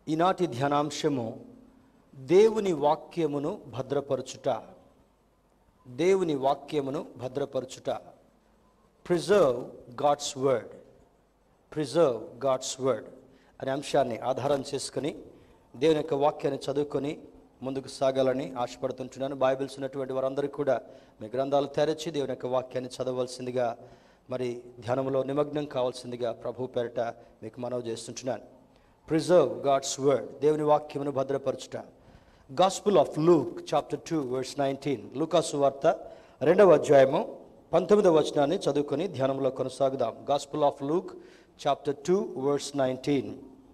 ఈనాటి ధ్యానాంశము దేవుని వాక్యమును భద్రపరచుట. దేవుని వాక్యమును భద్రపరచుట. Preserve God's word. Preserve God's word అనే అంశాన్ని ఆధారం చేసుకుని దేవుని యొక్క వాక్యాన్ని చదువుకొని ముందుకు సాగాలని ఆశపడుతుంటున్నాను. బైబిల్స్ ఉన్నటువంటి వారందరూ కూడా మీ గ్రంథాలు తెరచి దేవుని యొక్క వాక్యాన్ని చదవవలసిందిగా, మరి ధ్యానంలో నిమగ్నం కావాల్సిందిగా ప్రభు పేరిట మీకు మనవి చేస్తుంటున్నాను. ప్రిజర్వ్ గాడ్స్ వర్డ్, దేవుని వాక్యమును భద్రపరచుట. Gospel of Luke chapter 2 verse 19. లూకాసు వార్త 2వ అధ్యాయము 19వ వచనాన్ని చదువుకొని ధ్యానంలో కొనసాగుదాం. Gospel of Luke chapter 2 verse 19.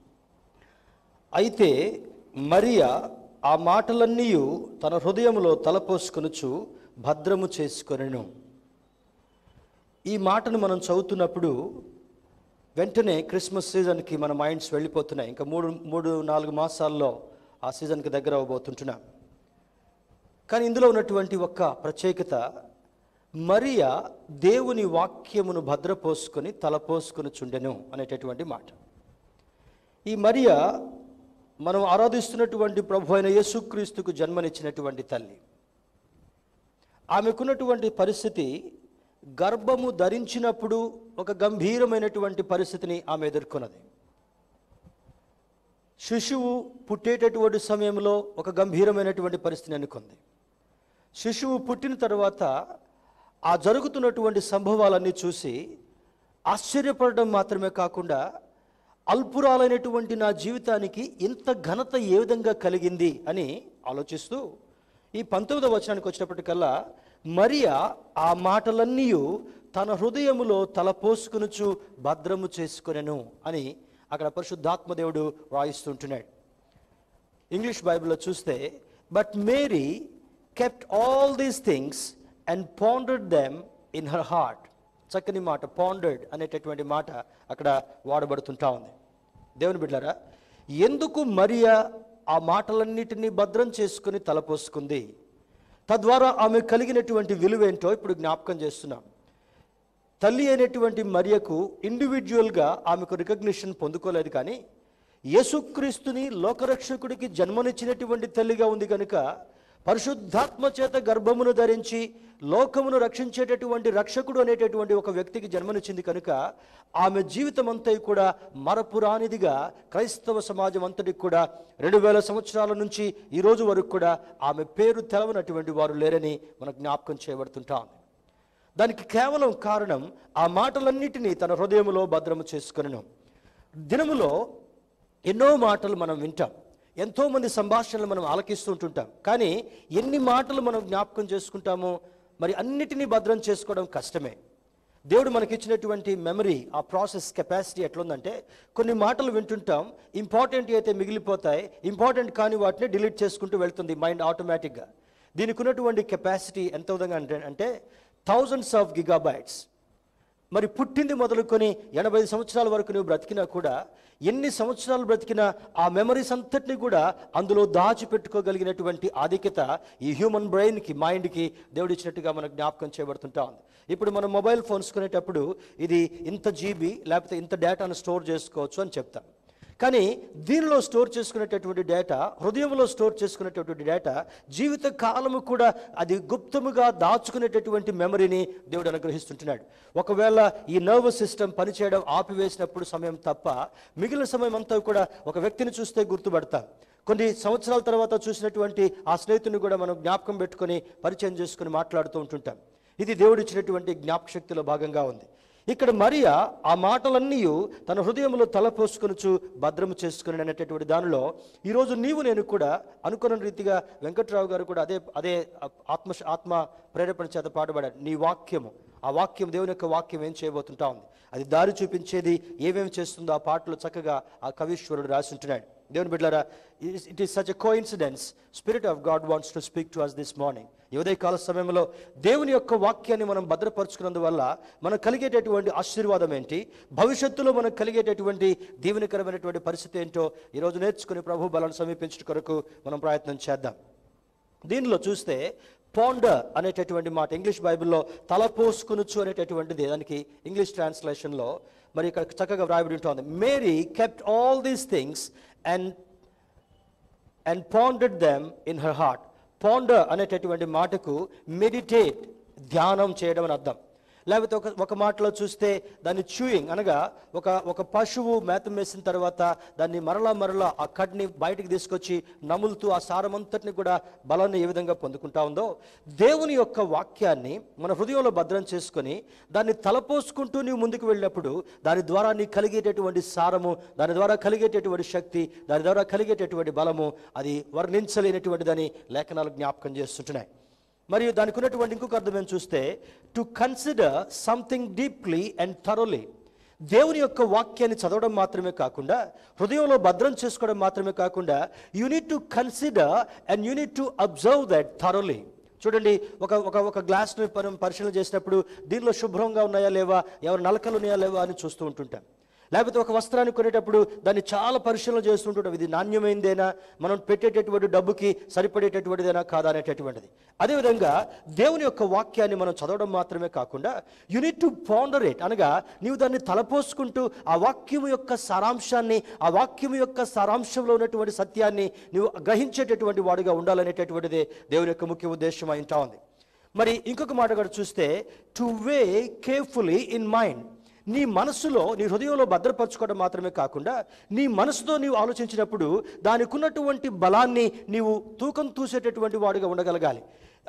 అయితే మరియా ఆ మాటలన్నీ తన హృదయములో తలపోసుకొనుచు భద్రము చేసుకొనెను. ఈ మాటను మనం చదువుతున్నప్పుడు వెంటనే క్రిస్మస్ సీజన్కి మన మైండ్స్ వెళ్ళిపోతున్నాయి. ఇంకా 3-4 మాసాల్లో ఆ సీజన్కి దగ్గర అవ్వబోతుంటున్నాం. కానీ ఇందులో ఉన్నటువంటి ఒక్క ప్రత్యేకత, మరియా దేవుని వాక్యమును భద్రపోసుకొని తలపోసుకొని చుండెను అనేటటువంటి మాట. ఈ మరియా మనం ఆరాధిస్తున్నటువంటి ప్రభు అయిన యేసుక్రీస్తుకు జన్మనిచ్చినటువంటి తల్లి. ఆమెకున్నటువంటి పరిస్థితి, గర్భము ధరించినప్పుడు ఒక గంభీరమైనటువంటి పరిస్థితిని ఆమె ఎదుర్కొన్నది. శిశువు పుట్టేటటువంటి సమయంలో ఒక గంభీరమైనటువంటి పరిస్థితిని అనుకుంది. శిశువు పుట్టిన తర్వాత ఆ జరుగుతున్నటువంటి సంభవాలన్నీ చూసి ఆశ్చర్యపడడం మాత్రమే కాకుండా, అల్పురాలైనటువంటి నా జీవితానికి ఇంత ఘనత ఏ విధంగా కలిగింది అని ఆలోచిస్తూ ఈ 19వ వచనానికి వచ్చినప్పటికల్లా, మరియా ఆ మాటలన్నీ తన హృదయములో తలపోసుకొనుచు భద్రము చేసుకొనెను అని అక్కడ పరిశుద్ధాత్మదేవుడు రాయిస్తుంటున్నాడు. ఇంగ్లీష్ బైబిల్లో చూస్తే, but Mary kept all these things and pondered them in her heart. చక్కని మాట, పాండర్డ్ అనేటటువంటి మాట అక్కడ వాడబడుతుంటా ఉంది. దేవుని బిడ్డలారా, ఎందుకు మరియా ఆ మాటలన్నిటినీ భద్రం చేసుకుని తలపోసుకుంది? తద్వారా ఆమె కలిగినటువంటి విలువేంటో ఇప్పుడు జ్ఞాపకం చేస్తున్నాం. తల్లి అయినటువంటి మరియకు ఇండివిజువల్గా ఆమెకు రికగ్నిషన్ పొందుకోలేదు, కానీ యేసుక్రీస్తుని లోకరక్షకుడికి జన్మనిచ్చినటువంటి తల్లిగా ఉంది కనుక, పరిశుద్ధాత్మ చేత గర్భమును ధరించి లోకమును రక్షించేటటువంటి రక్షకుడు అనేటటువంటి ఒక వ్యక్తికి జన్మనిచ్చింది కనుక, ఆమె జీవితం అంతా కూడా మరపురానిదిగా క్రైస్తవ సమాజం అంతటికి కూడా 2000 సంవత్సరాల నుంచి ఈ రోజు వరకు కూడా ఆమె పేరు తెలవనటువంటి వారు లేరని మనకు జ్ఞాపకం చేయబడుతుంటాం. దానికి కేవలం కారణం, ఆ మాటలన్నిటినీ తన హృదయములో భద్రము చేసుకొనెను. దినములో ఎన్నో మాటలు మనం వింటాం, ఎంతోమంది సంభాషణలు మనం ఆలకిస్తుంటుంటాం, కానీ ఎన్ని మాటలు మనం జ్ఞాపకం చేసుకుంటామో మరి అన్నిటినీ భద్రం చేసుకోవడం కష్టమే. దేవుడు మనకిచ్చినటువంటి మెమరీ, ఆ ప్రాసెస్ కెపాసిటీ ఎట్లుందంటే, కొన్ని మాటలు వింటుంటాం, ఇంపార్టెంట్ అయితే మిగిలిపోతాయి, ఇంపార్టెంట్ కాని వాటిని డిలీట్ చేసుకుంటూ వెళ్తుంది మైండ్ ఆటోమేటిక్గా. దీనికి ఉన్నటువంటి కెపాసిటీ ఎంత విధంగా అంటే thousands of gigabytes. మరి పుట్టింది మొదలుకొని 80 సంవత్సరాల వరకు నువ్వు బ్రతికినా కూడా, ఎన్ని సంవత్సరాలు బ్రతికినా ఆ మెమరీస్ అంతటినీ కూడా అందులో దాచిపెట్టుకోగలిగినటువంటి ఆధిక్యత ఈ హ్యూమన్ బ్రెయిన్కి, మైండ్కి దేవుడు ఇచ్చినట్టుగా మనకు జ్ఞాపకం చేయబడుతుంటా ఉంది. ఇప్పుడు మనం మొబైల్ ఫోన్స్ కొనేటప్పుడు ఇది ఇంత జీబీ లేకపోతే ఇంత డేటాను స్టోర్ చేసుకోవచ్చు అని చెప్తాం. కానీ దీనిలో స్టోర్ చేసుకునేటటువంటి డేటా, హృదయంలో స్టోర్ చేసుకునేటటువంటి డేటా, జీవిత కాలము కూడా అది గుప్తముగా దాచుకునేటటువంటి మెమరీని దేవుడు అనుగ్రహిస్తుంటున్నాడు. ఒకవేళ ఈ నర్వస్ సిస్టమ్ పనిచేయడం ఆపివేసినప్పుడు సమయం తప్ప మిగిలిన సమయం అంతా కూడా ఒక వ్యక్తిని చూస్తే గుర్తుపడతాం. కొన్ని సంవత్సరాల తర్వాత చూసినటువంటి ఆ స్నేహితుని కూడా మనం జ్ఞాపకం పెట్టుకొని పరిచయం చేసుకుని మాట్లాడుతూ ఉంటుంటాం. ఇది దేవుడు ఇచ్చినటువంటి జ్ఞాపక శక్తిలో భాగంగా ఉంది. ఇక్కడ మరియా ఆ మాటలన్నీ తన హృదయంలో తలపోసుకొనుచు భద్రము చేసుకుని అనేటటువంటి దానిలో ఈరోజు నేను కూడా అనుకున్న రీతిగా వెంకట్రావు గారు కూడా అదే ఆత్మ ప్రేరేపణ చేత పాడబడాడు. నీ వాక్యము, ఆ వాక్యం, దేవుని యొక్క వాక్యం ఏం చేయబోతుంటా ఉంది, అది దారి చూపించేది, ఏమేమి చేస్తుందో ఆ పాటలో చక్కగా ఆ కవీశ్వరుడు రాసి ఉంటున్నాడు. దేవుని బిడ్డలారా, it is such a coincidence. Spirit of God wants to speak to us this morning. ఈ ఉదయకాల సమయంలో దేవుని యొక్క వాక్యాన్ని మనం భద్రపరుచుకున్నందువల్ల మనకు కలిగేటటువంటి ఆశీర్వాదం ఏంటి, భవిష్యత్తులో మనకు కలిగేటటువంటి దీవెనకరమైనటువంటి పరిస్థితి ఏంటో ఈరోజు నేర్చుకుని ప్రభు బలాన్ని సమీపించడం కొరకు మనం ప్రయత్నం చేద్దాం. దీనిలో చూస్తే పాండర్ అనేటటువంటి మాట ఇంగ్లీష్ బైబిల్లో తలపోసుకునుచు అనేటటువంటిది, దానికి ఇంగ్లీష్ ట్రాన్స్లేషన్లో మరి ఇక్కడ చక్కగా వ్రాయబడి ఉంటుంది. Mary kept all these things and and pondered them in her heart. Ponder అనేటటువంటి మాటకు మెడిటేట్, ధ్యానం చేయడం అని అర్థం. లేకపోతే ఒక మాటలో చూస్తే దాన్ని చూయింగ్ అనగా ఒక పశువు మేత వేసిన తర్వాత దాన్ని మరలా ఆ కడ్ని బయటికి తీసుకొచ్చి నములుతూ ఆ సారమంతటిని కూడా బలాన్ని ఏ విధంగా పొందుకుంటా ఉందో, దేవుని యొక్క వాక్యాన్ని మన హృదయంలో భద్రం చేసుకొని దాన్ని తలపోసుకుంటూ నీవు ముందుకు వెళ్ళినప్పుడు దాని ద్వారా నీకు కలిగేటటువంటి సారము, దాని ద్వారా కలిగేటటువంటి శక్తి, దాని ద్వారా కలిగేటటువంటి బలము అది వర్ణించలేనటువంటిదని లేఖనాలు జ్ఞాపకం చేస్తుంటున్నాయి. మరియు దానికి ఉన్నటువంటి ఇంకొక అర్థం ఏం చూస్తే, to consider something deeply and thoroughly. దేవుని యొక్క వాక్యాన్ని చదవడం మాత్రమే కాకుండా, హృదయంలో భద్రం చేసుకోవడం మాత్రమే కాకుండా, you need to consider and you need to observe that thoroughly. చూడండి, ఒక గ్లాస్ని పరిశీలన చేసినప్పుడు దీనిలో శుభ్రంగా ఉన్నాయా లేవా, ఎవరు నలకలు ఉన్నాయా లేవా అని చూస్తూ ఉంటుంటాం. లేకపోతే ఒక వస్త్రాన్ని కొనేటప్పుడు దాన్ని చాలా పరిశీలన చేస్తుంటాం, ఇది నాణ్యమైందేనా, మనం పెట్టేటటువంటి డబ్బుకి సరిపడేటటువంటిదేనా కాదా అనేటటువంటిది. అదేవిధంగా దేవుని యొక్క వాక్యాన్ని మనం చదవడం మాత్రమే కాకుండా you need to ponder it, అనగా నీవు దాన్ని తలపోసుకుంటూ ఆ వాక్యము యొక్క సారాంశాన్ని, ఆ వాక్యము యొక్క సారాంశంలో ఉన్నటువంటి సత్యాన్ని నీవు గ్రహించేటటువంటి వాడుగా ఉండాలనేటటువంటిదే దేవుని యొక్క ముఖ్య ఉద్దేశం అయింటా ఉంది. మరి ఇంకొక మాట కూడా చూస్తే, to weigh carefully in mind. నీ మనసులో, నీ హృదయంలో భద్రపరచుకోవడం మాత్రమే కాకుండా నీ మనసుతో నీవు ఆలోచించినప్పుడు దానికి ఉన్నటువంటి బలాన్ని నీవు తూకం తూసేటటువంటి వాడిగా ఉండగలగాలి.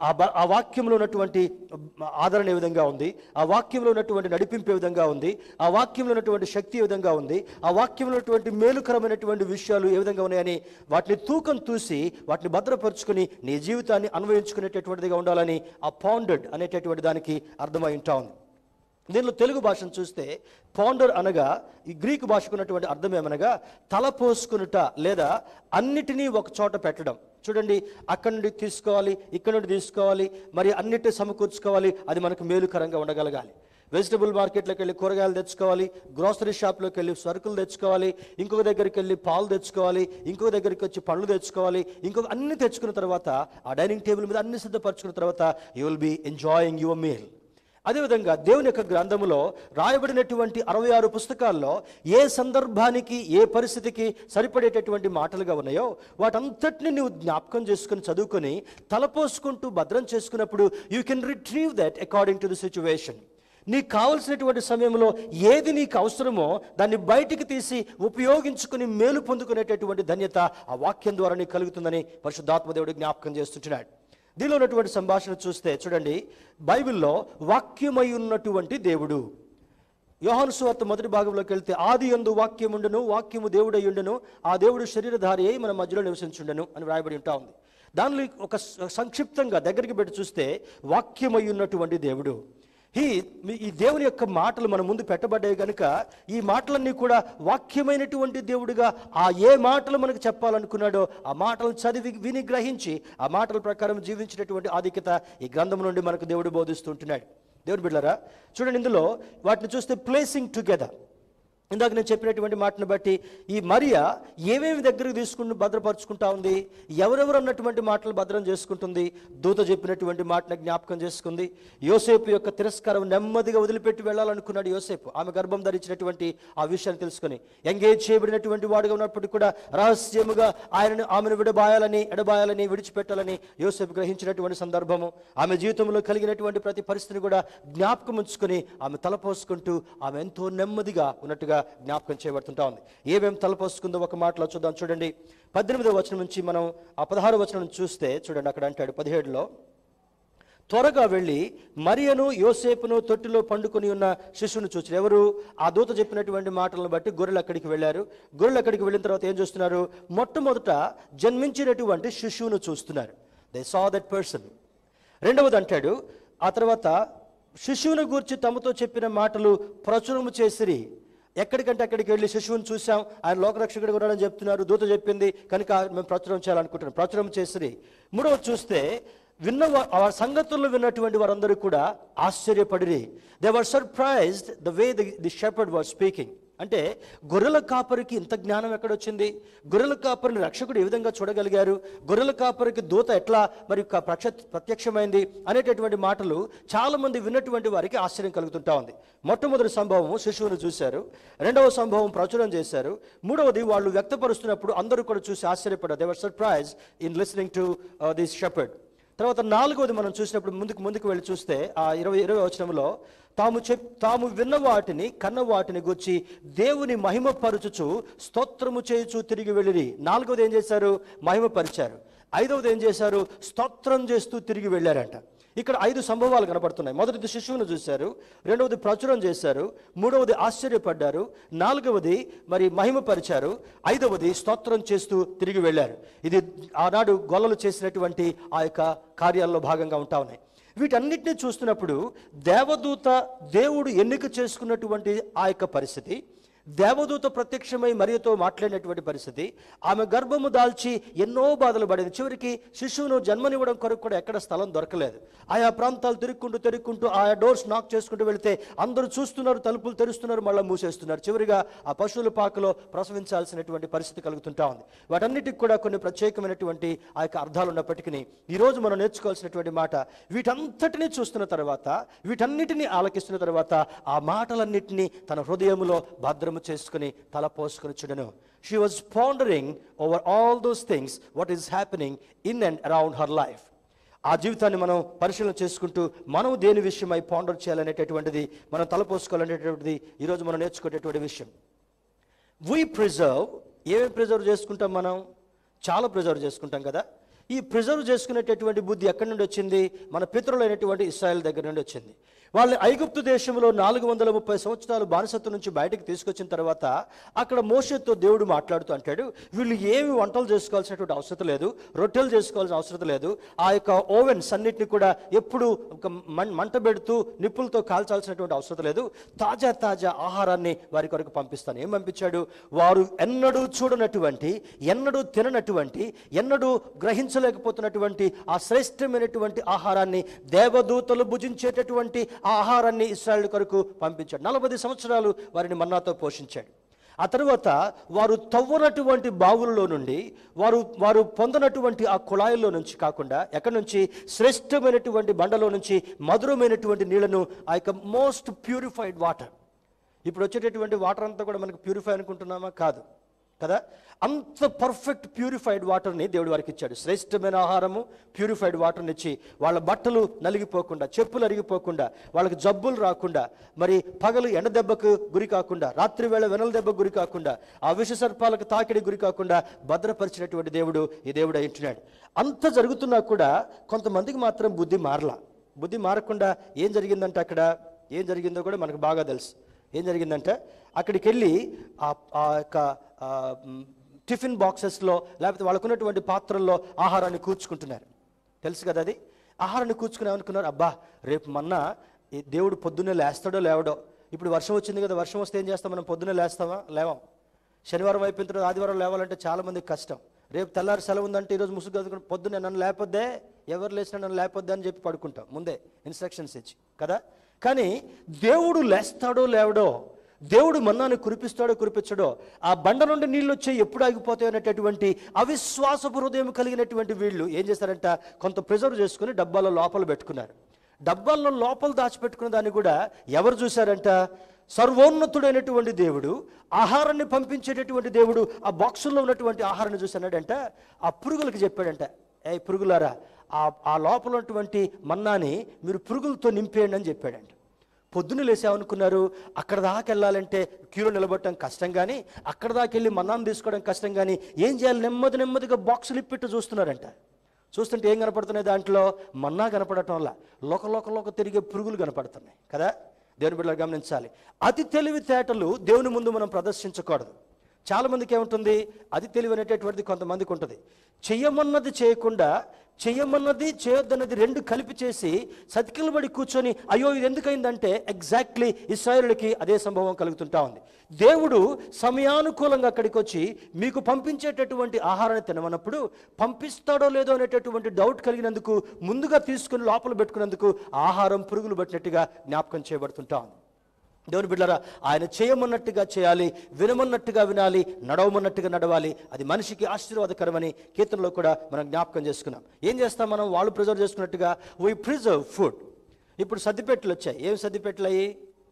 ఆ వాక్యంలో ఉన్నటువంటి ఆదరణ ఏ విధంగా ఉంది, ఆ వాక్యంలో ఉన్నటువంటి నడిపింపు ఏ విధంగా ఉంది, ఆ వాక్యంలో ఉన్నటువంటి శక్తి ఏ విధంగా ఉంది, ఆ వాక్యంలో ఉన్నటువంటి మేలుకరమైనటువంటి విషయాలు ఏ విధంగా ఉన్నాయని వాటిని తూకం తూసి వాటిని భద్రపరుచుకుని నీ జీవితాన్ని అన్వయించుకునేటటువంటిదిగా ఉండాలని ఆ పాండర్డ్ అనేటటువంటి దానికి అర్థమై ఉంటా ఉంది. దీనిలో తెలుగు భాషను చూస్తే పాండర్ అనగా ఈ గ్రీకు భాషకు ఉన్నటువంటి అర్థం ఏమనగా తలపోసుకునుట లేదా అన్నిటినీ ఒక చోట పెట్టడం. చూడండి, అక్కడి నుండి తీసుకోవాలి, ఇక్కడ నుండి తీసుకోవాలి, మరి అన్నిటి సమకూర్చుకోవాలి, అది మనకు మేలుకరంగా ఉండగలగాలి. వెజిటబుల్ మార్కెట్లోకి వెళ్ళి కూరగాయలు తెచ్చుకోవాలి, గ్రోసరీ షాప్లోకి వెళ్ళి సరుకులు తెచ్చుకోవాలి, ఇంకొక దగ్గరికి వెళ్ళి పాలు తెచ్చుకోవాలి, ఇంకొక దగ్గరికి వచ్చి పండ్లు తెచ్చుకోవాలి, ఇంకొక అన్ని తెచ్చుకున్న తర్వాత ఆ డైనింగ్ టేబుల్ మీద అన్ని సిద్ధపరచుకున్న తర్వాత you will be enjoying your meal. అదేవిధంగా దేవుని యొక్క గ్రంథములో రాయబడినటువంటి 66 పుస్తకాల్లో ఏ సందర్భానికి, ఏ పరిస్థితికి సరిపడేటటువంటి మాటలుగా ఉన్నాయో వాటంతటిని నువ్వు జ్ఞాపకం చేసుకుని చదువుకొని తలపోసుకుంటూ భద్రం చేసుకున్నప్పుడు you can retrieve that according to the situation. నీకు కావలసినటువంటి సమయంలో ఏది నీకు అవసరమో దాన్ని బయటికి తీసి ఉపయోగించుకుని మేలు పొందుకునేటటువంటి ధన్యత ఆ వాక్యం ద్వారా నీకు కలుగుతుందని పరిశుద్ధాత్మదేవుడు జ్ఞాపకం చేస్తుంటున్నాడు. దీనిలో ఉన్నటువంటి సంభాషణ చూస్తే చూడండి, బైబిల్లో వాక్యమై ఉన్నటువంటి దేవుడు. యోహాను సువార్త మొదటి భాగంలోకి వెళ్తే, ఆది యందు వాక్యముండును, వాక్యము దేవుడై ఉండును, ఆ దేవుడు శరీరధారి అయి మన మధ్యలో నివసించుండెను అని వ్రాయబడి ఉంటా ఉంది. దానిలో ఒక సంక్షిప్తంగా దగ్గరికి పెట్టి చూస్తే వాక్యమై ఉన్నటువంటి దేవుడు. ఈ దేవుని యొక్క మాటలు మన ముందు పెట్టబడ్డాయి కనుక ఈ మాటలన్నీ కూడా వాక్యమైనటువంటి దేవుడిగా ఏ మాటలు మనకు చెప్పాలనుకున్నాడో ఆ మాటలను చదివి విని గ్రహించి ఆ మాటల ప్రకారం జీవించినటువంటి ఆధిక్యత ఈ గ్రంథం నుండి మనకు దేవుడు బోధిస్తుంటున్నాడు. దేవుని బిడ్డలారా, చూడండి, ఇందులో వాటిని చూస్తే ప్లేసింగ్ టుగెదర్. ఇందాక నేను చెప్పినటువంటి మాటను బట్టి ఈ మరియా ఏమేమి దగ్గరకు తీసుకుని భద్రపరుచుకుంటా ఉంది, ఎవరెవరు అన్నటువంటి మాటలు భద్రం చేసుకుంటుంది, దూత చెప్పినటువంటి మాటను జ్ఞాపకం చేసుకుంది. యోసేపు యొక్క తిరస్కారం నెమ్మదిగా వదిలిపెట్టి వెళ్ళాలనుకున్నాడు యోసేపు, ఆమె గర్భం ధరించినటువంటి ఆ విషయాన్ని తెలుసుకొని. ఎంగేజ్ చేయబడినటువంటి వాడుగా ఉన్నప్పటికీ కూడా రహస్యముగా ఆమెను ఎడబాయాలని విడిచిపెట్టాలని యోసేపు గ్రహించినటువంటి సందర్భము. ఆమె జీవితంలో కలిగినటువంటి ప్రతి పరిస్థితిని కూడా జ్ఞాపకం ఉంచుకొని ఆమె తలపోసుకుంటూ ఆమె ఎంతో నెమ్మదిగా ఉన్నట్టుగా జ్ఞాపకం చేయబడుతుంటా ఉంది. ఏమేమి తలపోసుకుందో ఒక మాటలో చూద్దాం. చూడండి, 18వ వచనం నుంచి మనం ఆ 16వ వచనం నుంచి చూస్తే చూడండి, అక్కడ అంటాడు 17లో, త్వరగా వెళ్ళి మరియను యోసేపును తొట్టిలో పండుకొని ఉన్న శిశువును చూసి. ఎవరు? ఆ దూత చెప్పినటువంటి మాటలను బట్టి గొర్రెలు అక్కడికి వెళ్ళారు. గొర్రెలు అక్కడికి వెళ్ళిన తర్వాత ఏం చూస్తున్నారు? మొట్టమొదట జన్మించినటువంటి శిశువును చూస్తున్నారు. They saw that person. రెండవది అంటాడు, ఆ తర్వాత శిశువును గూర్చి తమతో చెప్పిన మాటలు ప్రచురము చేసిరి. ఎక్కడికంటే అక్కడికి వెళ్ళి శిశువుని చూసాం, ఆయన లోకరక్షకుడు ఉన్నాడని చెప్తున్నారు, దూత చెప్పింది కనుక మేము ప్రచురం చేయాలనుకుంటున్నాం, ప్రచురం చేసిరి. మూడవది చూస్తే ఆ సంగతుల్లో విన్నటువంటి వారందరూ కూడా ఆశ్చర్యపడిరి. They were surprised the way the shepherd was speaking. అంటే గొర్రెల కాపరికి ఇంత జ్ఞానం ఎక్కడొచ్చింది? గొర్రెల కాపరిని రక్షకుడు ఏ విధంగా చూడగలిగారు? గొర్రెల కాపరికి దూత ఎట్లా మరి ప్రత్యక్షమైంది అనేటటువంటి మాటలు చాలామంది విన్నటువంటి వారికి ఆశ్చర్యం కలుగుతుంటా ఉంది. మొట్టమొదటి సంభవం శిశువును చూశారు, రెండవ సంభవం ప్రచురం చేశారు, మూడవది వాళ్ళు వ్యక్తపరుస్తున్నప్పుడు అందరూ కూడా చూసి ఆశ్చర్యపడ్డారు. They were surprise in listening to this shepherd. తర్వాత నాలుగవది మనం చూసినప్పుడు ముందుకు వెళ్ళి చూస్తే ఆ 20వ వచనంలో తాము విన్న వాటిని కన్న వాటిని గురించి దేవుని మహిమపరచుచు స్తోత్రము చేయుచు తిరిగి వెళ్ళిరి. నాలుగవది ఏం చేశారు? మహిమపరిచారు. ఐదవది ఏం చేశారు? స్తోత్రం చేస్తూ తిరిగి వెళ్ళారంట. ఇక్కడ 5 సంభవాలు కనబడుతున్నాయి. మొదటిది శిశువును చూశారు, రెండవది ప్రచురం చేశారు, మూడవది ఆశ్చర్యపడ్డారు, నాలుగవది మరి మహిమపరిచారు, ఐదవది స్తోత్రం చేస్తూ తిరిగి వెళ్ళారు. ఇది ఆనాడు గొల్లలు చేసినటువంటి ఆ యొక్క కార్యాల్లో భాగంగా ఉంటా ఉన్నాయి. వీటన్నిటిని చూస్తున్నప్పుడు దేవుడు ఎన్నిక చేసుకున్నటువంటి ఆ యొక్క పరిస్థితి, దేవదూత ప్రత్యక్షమై మరియతో మాట్లాడినటువంటి పరిస్థితి, ఆమె గర్భము దాల్చి ఎన్నో బాధలు పడింది. చివరికి శిశువును జన్మనివ్వడం కొరకు కూడా ఎక్కడ స్థలం దొరకలేదు. ఆయా ప్రాంతాలు తిరుక్కుంటూ ఆయా డోర్స్ నాక్ చేసుకుంటూ వెళితే అందరూ చూస్తున్నారు, తలుపులు తెరుస్తున్నారు, మళ్ళీ మూసేస్తున్నారు. చివరిగా ఆ పశువుల పాకలో ప్రసవించాల్సినటువంటి పరిస్థితి కలుగుతుంటా ఉంది. వాటన్నిటికి కూడా కొన్ని ప్రత్యేకమైనటువంటి ఆ యొక్క అర్థాలు ఉన్నప్పటికీ ఈరోజు మనం నేర్చుకోవాల్సినటువంటి మాట, వీటంతటినీ చూస్తున్న తర్వాత, వీటన్నిటినీ ఆలకిస్తున్న తర్వాత ఆ మాటలన్నిటినీ తన హృదయంలో భద్రం చేసుకుని తల పోసుకుని చూడను. She was pondering over all those things, what is happening in and around her life. ఆ జీవితాన్ని మనం పరిశీలన చేసుకుంటూ మనం దేని విషయమై పాండర్ చేయాలనేటటువంటిది, మనం తలపోసుకోవాలనేటటువంటిది ఈరోజు మనం నేర్చుకునేటువంటి విషయం. We preserve, ఏమేమి ప్రిజర్వ్ చేసుకుంటాం? మనం చాలా ప్రిజర్వ్ చేసుకుంటాం కదా. ఈ ప్రిజర్వ్ చేసుకునేటటువంటి బుద్ధి ఎక్కడి నుండి వచ్చింది? మన పితరులైనటువంటి ఇశ్రాయేల్ దగ్గర నుండి వచ్చింది. వాళ్ళని ఐగుప్తు దేశంలో 430 సంవత్సరాలు బానిసత్వం నుంచి బయటకు తీసుకొచ్చిన తర్వాత అక్కడ మోషేతో దేవుడు మాట్లాడుతూ అంటాడు, వీళ్ళు ఏమి వంటలు చేసుకోవాల్సినటువంటి అవసరం లేదు, రొట్టెలు చేసుకోవాల్సిన అవసరం లేదు, ఆ యొక్క ఓవెన్స్ అన్నిటిని కూడా ఎప్పుడు మంట పెడుతూ నిప్పులతో కాల్చాల్సినటువంటి అవసరం లేదు, తాజా ఆహారాన్ని వారి కొరకు పంపిస్తాను. ఏం పంపించాడు? వారు ఎన్నడూ చూడనటువంటి, ఎన్నడూ తిననటువంటి, ఎన్నడూ గ్రహించలేకపోతున్నటువంటి ఆ శ్రేష్టమైనటువంటి ఆహారాన్ని, దేవదూతలు భుజించేటటువంటి ఆ ఆహారాన్ని ఇశ్రాయేలు కొరకు పంపించాడు. 40 సంవత్సరాలు వారిని మన్నాతో పోషించాడు. ఆ తర్వాత వారు తవ్వనటువంటి బావులలో నుండి, వారు పొందనటువంటి ఆ కుళాయిల్లో నుంచి కాకుండా, ఎక్కడి నుంచి? శ్రేష్టమైనటువంటి బండలో నుంచి మధురమైనటువంటి నీళ్లను, ఆ యొక్క మోస్ట్ ప్యూరిఫైడ్ వాటర్. ఇప్పుడు వచ్చేటటువంటి వాటర్ అంతా కూడా మనకు ప్యూరిఫై అనుకుంటున్నామా? కాదు కదా. అంత పర్ఫెక్ట్ ప్యూరిఫైడ్ వాటర్ని దేవుడు వారికి ఇచ్చాడు. శ్రేష్టమైన ఆహారము, ప్యూరిఫైడ్ వాటర్ని ఇచ్చి వాళ్ళ బట్టలు నలిగిపోకుండా, చెప్పులు అరిగిపోకుండా, వాళ్ళకి జబ్బులు రాకుండా, మరి పగలు ఎండ దెబ్బకు గురి కాకుండా, రాత్రి వేళ వెనల దెబ్బకు గురి కాకుండా, ఆ విష సర్పాలకు తాకిడి గురి కాకుండా భద్రపరిచినటువంటి దేవుడు ఈ దేవుడు అయింటున్నాడు. అంత జరుగుతున్నా కూడా కొంతమందికి మాత్రం బుద్ధి మారలా. బుద్ధి మారకుండా ఏం జరిగిందంటే, అక్కడ ఏం జరిగిందో కూడా మనకు బాగా తెలుసు. ఏం జరిగిందంటే, అక్కడికి వెళ్ళి ఆ యొక్క టిఫిన్ బాక్సెస్లో లేకపోతే వాళ్ళకున్నటువంటి పాత్రల్లో ఆహారాన్ని కూర్చుకుంటున్నారు. తెలుసు కదా అది. ఆహారాన్ని కూర్చుకుని ఏమనుకున్నారు? అబ్బా, రేపు మొన్న దేవుడు పొద్దున్నే లేస్తాడో లేవడో. ఇప్పుడు వర్షం వచ్చింది కదా, వర్షం వస్తే ఏం చేస్తాం మనం? పొద్దున్నే లేస్తామా? లేవం. శనివారం అయిపోయిన తర్వాత ఆదివారం లేవాలంటే చాలామందికి కష్టం. రేపు తెల్లారి సెలవు ఉందంటే ఈరోజు ముసుగు కదుకుని పొద్దున్నే నన్ను లేపొద్దే, ఎవరు లేచినా నన్ను లేపొద్దే అని చెప్పి పడుకుంటాం, ముందే ఇన్స్ట్రక్షన్స్ ఇచ్చి కదా. కానీ దేవుడు లేస్తాడో లేవడో, దేవుడు మన్నాను కురిపిస్తాడో కురిపించడో, ఆ బండ నుండి నీళ్ళు వచ్చి ఎప్పుడు ఆగిపోతాయి అనేటటువంటి అవిశ్వాసపు హృదయం కలిగినటువంటి వీళ్ళు ఏం చేశారంట? కొంత ప్రిజర్వ్ చేసుకుని డబ్బాల లోపల పెట్టుకున్నారు. డబ్బాల్లో లోపల దాచిపెట్టుకున్న దాన్ని కూడా ఎవరు చూశారంట? సర్వోన్నతుడైనటువంటి దేవుడు, ఆహారాన్ని పంపించేటటువంటి దేవుడు ఆ బాక్సుల్లో ఉన్నటువంటి ఆహారాన్ని చూసాడంట. ఆ పురుగులకు చెప్పాడంట, ఏ పురుగులారా, ఆ లోపల ఉన్నటువంటి మన్నాని మీరు పురుగులతో నింపేయండి అని చెప్పాడంట. పొద్దున్న లేసామనుకున్నారు, అక్కడ దాకా వెళ్ళాలంటే క్యూలో నిలబడటం కష్టం, కానీ అక్కడ దాకా వెళ్ళి మన్నాను తీసుకోవడం కష్టం, కానీ ఏం చేయాలి? నెమ్మదిగా బాక్సులు ఇప్పిట్టు చూస్తున్నారంట. చూస్తుంటే ఏం కనపడుతున్నాయి? దాంట్లో మన్నా కనపడటం వల్ల లోక తిరిగే పురుగులు కనపడుతున్నాయి కదా. దేవుని బిడ్డలు గమనించాలి, అతి తెలివితేటలు దేవుని ముందు మనం ప్రదర్శించకూడదు. చాలామందికి ఏముంటుంది? అది తెలివి అనేటటువంటిది కొంతమందికి ఉంటుంది. చెయ్యమన్నది చేయకుండా, చెయ్యమన్నది చేయొద్దన్నది రెండు కలిపి చేసి సతికిలబడి కూర్చొని అయ్యో ఇది ఎందుకైందంటే, ఎగ్జాక్ట్లీ ఇశ్రాయేలుకి అదే సంభవం కలుగుతుంటా ఉంది. దేవుడు సమయానుకూలంగా అక్కడికి వచ్చి మీకు పంపించేటటువంటి ఆహారాన్ని తినమన్నప్పుడు పంపిస్తాడో లేదో అనేటటువంటి డౌట్ కలిగినందుకు ముందుగా తీసుకుని లోపల పెట్టుకున్నందుకు ఆహారం పురుగులు పట్టినట్టుగా జ్ఞాపకం చేయబడుతుంటా ఉంది. దేవుని బిడ్డలారా, ఆయన చేయమన్నట్టుగా చేయాలి, వినమన్నట్టుగా వినాలి, నడవమన్నట్టుగా నడవాలి. అది మనిషికి ఆశీర్వాదకరమని కీర్తనలో కూడా మనం జ్ఞాపకం చేసుకున్నాం. ఏం చేస్తాం మనం? వాళ్ళు ప్రిజర్వ్ చేసుకున్నట్టుగా వీ ప్రిజర్వ్ ఫుడ్. ఇప్పుడు సద్దిపెట్టెలు వచ్చాయి. ఏం సద్దిపెట్టెలు అయ్యి?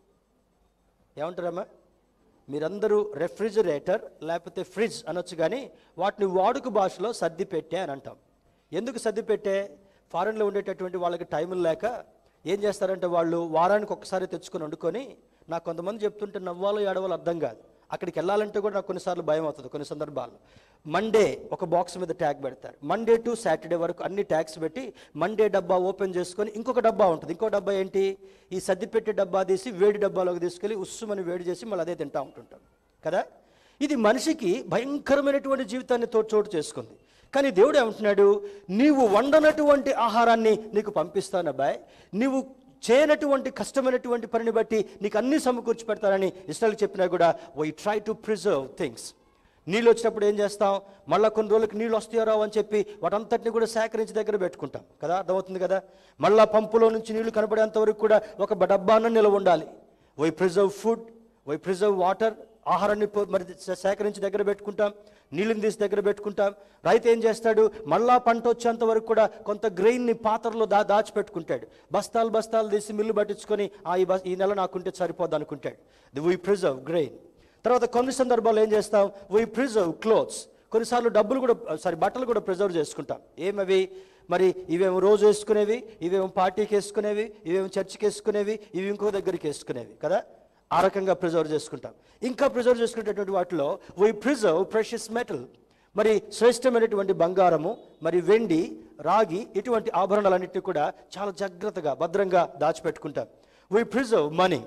ఏమంటారమ్మా? మీరందరూ రెఫ్రిజిరేటర్ లేకపోతే ఫ్రిడ్జ్ అనొచ్చు, కానీ వాటిని వాడుక భాషలో సర్దిపెట్టే అని అంటాం. ఎందుకు సర్దిపెట్టే? ఫారెన్లో ఉండేటటువంటి వాళ్ళకి టైములు లేక ఏం చేస్తారంటే వాళ్ళు వారానికి ఒక్కసారి తెచ్చుకొని వండుకొని, నాకు కొంతమంది చెప్తుంటే నవ్వాలో ఏడవాలో అర్థం కాదు. అక్కడికి వెళ్ళాలంటే కూడా నాకు కొన్నిసార్లు భయం అవుతుంది. కొన్ని సందర్భాల్లో మండే ఒక బాక్స్ మీద ట్యాగ్ పెడతారు. మండే టు సాటర్డే వరకు అన్ని ట్యాగ్స్ పెట్టి మండే డబ్బా ఓపెన్ చేసుకొని ఇంకొక డబ్బా ఉంటుంది. ఇంకో డబ్బా ఏంటి? ఈ సర్దిపెట్టే డబ్బా తీసి వేడి డబ్బాలోకి తీసుకెళ్ళి ఉస్సుమని వేడి చేసి మళ్ళీ అదే తింటూ ఉంటుంటాం కదా. ఇది మనిషికి భయంకరమైనటువంటి జీవితాన్ని చోటు చేసుకుంది. కానీ దేవుడు ఏమంటున్నాడు? నీవు వండనటువంటి ఆహారాన్ని నీకు పంపిస్తానబ్బాయ్, నీవు చేయనటువంటి కష్టమైనటువంటి పనిని బట్టి నీకు అన్ని సమకూర్చి పెడతానని ఇస్రాయేల్ చెప్పినా కూడా we try to preserve things. నీళ్ళు వచ్చినప్పుడు ఏం చేస్తాం? మళ్ళీ కొన్ని రోజులకి నీళ్ళు వస్తాయో రావు అని చెప్పి వాటంతటిని కూడా సేకరించి దగ్గర పెట్టుకుంటాం కదా. అర్థమవుతుంది కదా. మళ్ళీ పంపులో నుంచి నీళ్లు కనపడేంత వరకు కూడా ఒక డబ్బాన్న నిలవ ఉండాలి. We preserve food, we preserve water. ఆహారాన్ని మరి సేకరించి దగ్గర పెట్టుకుంటాం, నీళ్ళని తీసి దగ్గర పెట్టుకుంటాం. రైతు ఏం చేస్తాడు? మళ్ళా పంట వచ్చేంత వరకు కూడా కొంత గ్రెయిన్ని పాత్రలో దాచిపెట్టుకుంటాడు. బస్తాలు బస్తాలు తీసి మిల్లు పట్టించుకొని ఈ నెల నాకుంటే సరిపోద్ది అనుకుంటాడు. We preserve grain. తర్వాత కొన్ని సందర్భాల్లో ఏం చేస్తాం? We preserve clothes. కొన్నిసార్లు బట్టలు కూడా ప్రిజర్వ్ చేసుకుంటాం. ఏమవి? మరి ఇవేమో రోజు వేసుకునేవి, ఇవేమో పార్టీకి వేసుకునేవి, ఇవేమో చర్చికి వేసుకునేవి, ఇవి ఇంకో దగ్గరికి వేసుకునేవి కదా. ఆ రకంగా ప్రిజర్వ్ చేసుకుంటాం. ఇంకా ప్రిజర్వ్ చేసుకునేటటువంటి వాటిలో వీ ప్రిజర్వ్ ప్రెషియస్ మెటల్. మరి శ్రేష్టమైనటువంటి బంగారము, మరి వెండి, రాగి, ఇటువంటి ఆభరణాలన్నింటినీ కూడా చాలా జాగ్రత్తగా భద్రంగా దాచిపెట్టుకుంటాం. We preserve money.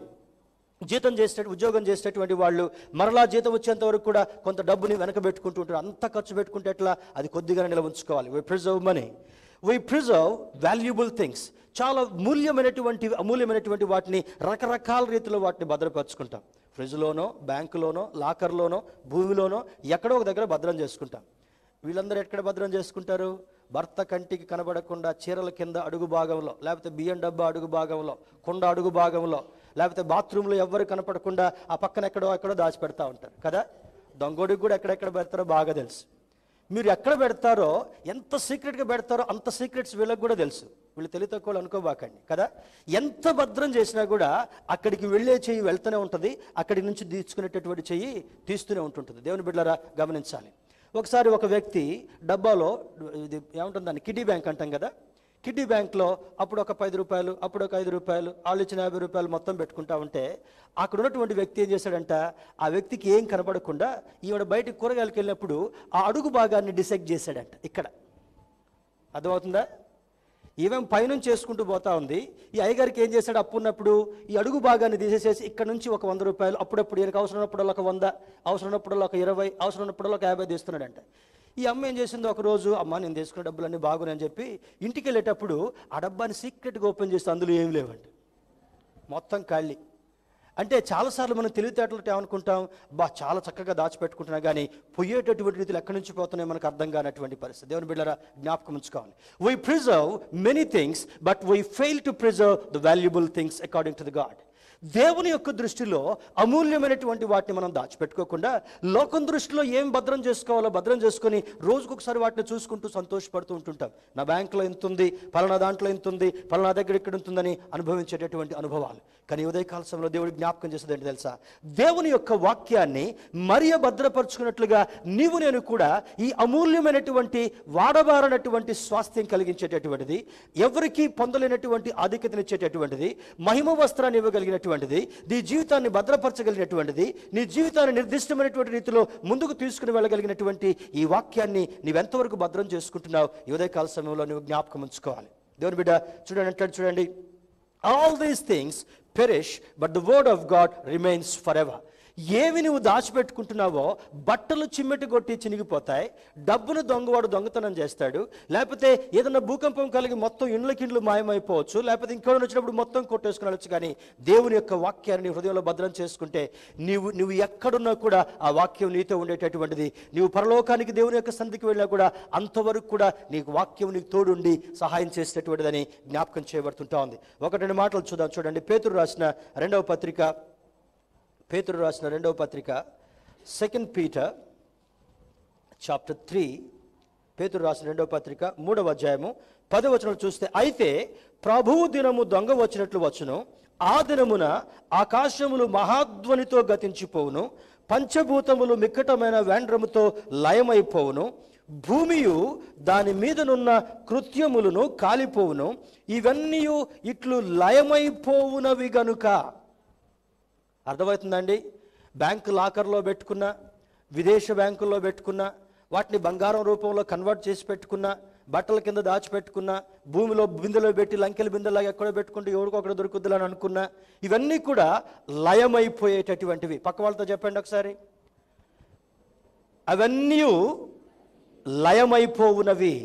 ఉద్యోగం చేసేటటువంటి వాళ్ళు మరలా జీతం వచ్చేంత వరకు కూడా కొంత డబ్బుని వెనకబెట్టుకుంటూ ఉంటారు. అంత ఖర్చు పెట్టుకుంటే ఎట్లా? అది కొద్దిగానే నిల్వ ఉంచుకోవాలి. We preserve money. We preserve valuable things. చాలా అమూల్యమైనటువంటి వాటిని రకరకాల రీతిలో వాటిని భద్రపరుచుకుంటాం. ఫ్రిడ్జ్లోనో, బ్యాంకులోనో, లాకర్లోనో, భూమిలోనో ఎక్కడో ఒక దగ్గర భద్రం చేసుకుంటాం. వీళ్ళందరూ ఎక్కడ భద్రం చేసుకుంటారు? భర్త కంటికి కనబడకుండా చీరల కింద అడుగు భాగంలో, లేకపోతే బియ్యం డబ్బా అడుగు భాగంలో, కుండ అడుగు భాగంలో, లేకపోతే బాత్రూంలో ఎవ్వరు కనపడకుండా ఆ పక్కన ఎక్కడో దాచిపెడతా ఉంటారు కదా. దొంగోడికి కూడా ఎక్కడెక్కడ పెడతారో బాగా తెలుసు. మీరు ఎక్కడ పెడతారో, ఎంత సీక్రెట్గా పెడతారో అంత సీక్రెట్స్ వీళ్ళకి కూడా తెలుసు. వీళ్ళు తెలియతక్కువ అనుకోబాకండి కదా. ఎంత భద్రం చేసినా కూడా అక్కడికి వెళ్ళే చెయ్యి వెళ్తూనే ఉంటుంది, అక్కడి నుంచి తీసుకునేటటువంటి చెయ్యి తీస్తూనే ఉంటుంటుంది. దేవుని బిడ్డలారా గమనించాలి. ఒకసారి ఒక వ్యక్తి డబ్బాలో, ఇది ఏముంటుంది దాన్ని కిడ్డీ బ్యాంక్ అంటాం కదా, కిడ్డీ బ్యాంక్లో అప్పుడు ఒక 10 రూపాయలు, అప్పుడు ఒక 5 రూపాయలు, వాళ్ళు ఇచ్చిన 50 రూపాయలు మొత్తం పెట్టుకుంటా ఉంటే అక్కడ ఉన్నటువంటి వ్యక్తి ఏం చేశాడంట? ఆ వ్యక్తికి ఏం కనపడకుండా ఈవిడ బయటకు కూరగాయలకు వెళ్ళినప్పుడు ఆ అడుగు భాగాన్ని డిసెక్ట్ చేశాడంట. ఇక్కడ అర్థమవుతుందా? ఈవెం పైనుంచి చేసుకుంటూ పోతా ఉంది. ఈ అయ్యగారికి ఏం చేశాడు? అప్పు ఉన్నప్పుడు ఈ అడుగు భాగాన్ని తీసేసేసి ఇక్కడ నుంచి ఒక 100 రూపాయలు, అప్పుడప్పుడు ఈయనకు అవసరం ఉన్నప్పుడల్లా ఒక 100, అవసరం ఉన్నప్పుడల్లా ఒక 20, అవసరం ఉన్నప్పుడల్లా ఒక 50 తీస్తున్నాడంట. ఈ అమ్మ ఏం చేసిందో ఒకరోజు, అమ్మ నేను తీసుకున్న డబ్బులన్నీ బాగున్నాయని చెప్పి ఇంటికి వెళ్ళేటప్పుడు ఆ డబ్బాని సీక్రెట్గా ఓపెన్ చేస్తే అందులో ఏం లేవండి, మొత్తం ఖాళీ. అంటే చాలాసార్లు మనం తెలివితేటలతో ఏమనుకుంటాం? చాలా చక్కగా దాచిపెట్టుకుంటున్నా కానీ పోయేటటువంటి రీతిలో ఎక్కడి నుంచి పోతున్నాయి మనకు అర్థం కానటువంటి పరిస్థితి. దేవుని బిడ్డలారా జ్ఞాపకం ఉంచుకోవాలి. We preserve many things but we fail to preserve the valuable things according to the God. దేవుని యొక్క దృష్టిలో అమూల్యమైనటువంటి వాటిని మనం దాచిపెట్టుకోకుండా లోకం దృష్టిలో ఏం భద్రం చేసుకోవాలో భద్రం చేసుకొని రోజుకొకసారి వాటిని చూసుకుంటూ సంతోషపడుతూ ఉంటుంటాం. నా బ్యాంకులో ఎంత ఉంది, పలానా దాంట్లో ఎంత ఉంది, పలానా దగ్గర ఇక్కడ ఉంటుందని అనుభవించేటటువంటి అనుభవాలు. కానీ ఉదయకాల సమయంలో దేవుడు జ్ఞాపకం చేసేది ఏంటి తెలుసా? దేవుని యొక్క వాక్యాన్ని మరియ భద్రపరుచుకున్నట్లుగా నీవు నేను కూడా ఈ అమూల్యమైనటువంటి వాడబారనటువంటి స్వాస్థ్యం కలిగించేటటువంటిది, ఎవరికి పొందలేనటువంటి ఆధిక్యతనిచ్చేటటువంటిది, మహిమ వస్త్రాన్ని ఇవ్వగలిగినటువంటిది, నీ జీవితాన్ని భద్రపరచగలిగినటువంటిది, నీ జీవితాన్ని నిర్దిష్టమైనటువంటి రీతిలో ముందుకు తీసుకుని వెళ్ళగలిగినటువంటి ఈ వాక్యాన్ని నీవెంతవరకు భద్రం చేసుకుంటున్నావు? ఈ ఉదయకాల సమయంలో నువ్వు జ్ఞాపకం ఉంచుకోవాలి. దేవుని బిడ్డ చూడండి, all these things perish but the word of God remains forever. ఏవి నువ్వు దాచిపెట్టుకుంటున్నావో బట్టలు చిమ్మెటి కొట్టి చినిగిపోతాయి, డబ్బును దొంగవాడు దొంగతనం చేస్తాడు, లేకపోతే ఏదైనా భూకంపం కలిగి మొత్తం ఇండ్లకిండ్లు మాయమైపోవచ్చు, లేకపోతే ఇంకోటి వచ్చినప్పుడు మొత్తం కొట్టేసుకుని వెళ్ళచ్చు. కానీ దేవుని యొక్క వాక్యాన్ని హృదయంలో భద్రం చేసుకుంటే నువ్వు ఎక్కడున్నా కూడా ఆ వాక్యం నీతో ఉండేటటువంటిది. నీవు పరలోకానికి దేవుని యొక్క సన్నిధికి వెళ్ళినా కూడా అంతవరకు కూడా నీకు వాక్యం నీకు తోడుండి సహాయం చేసేటటువంటిదని జ్ఞాపకం చేయబడుతుంటా ఉంది. 1-2 మాటలు చూడండి. పేతురు రాసిన 2వ పత్రిక పేతురు రాసిన రెండవ పత్రిక 2 Peter chapter 3, పేతురు రాసిన రెండవ పత్రిక 3వ అధ్యాయము 10వ వచనం చూస్తే, అయితే ప్రభువు దినము దొంగ వచ్చినట్లు వచ్చును, ఆ దినమున ఆకాశములు మహాధ్వనితో గతించిపోవును, పంచభూతములు మిక్కటమైన వేండ్రముతో లయమైపోవును, భూమియు దాని మీదనున్న కృత్యములను కాలిపోవును, ఇవన్నీ ఇట్లు లయమైపోవునవి గనుక. అర్థమవుతుందండి? బ్యాంకు లాకర్లో పెట్టుకున్న, విదేశ బ్యాంకుల్లో పెట్టుకున్న, వాటిని బంగారం రూపంలో కన్వర్ట్ చేసి పెట్టుకున్న, బట్టల కింద దాచిపెట్టుకున్న, భూమిలో బిందెలో పెట్టి లంకెల బిందెలాగా ఎక్కడో పెట్టుకుంటే ఎవరికొకటి దొరుకుద్దులని అనుకున్న, ఇవన్నీ కూడా లయమైపోయేటటువంటివి. పక్క వాళ్ళతో చెప్పండి ఒకసారి. అవన్నీ లయమైపోవునవి.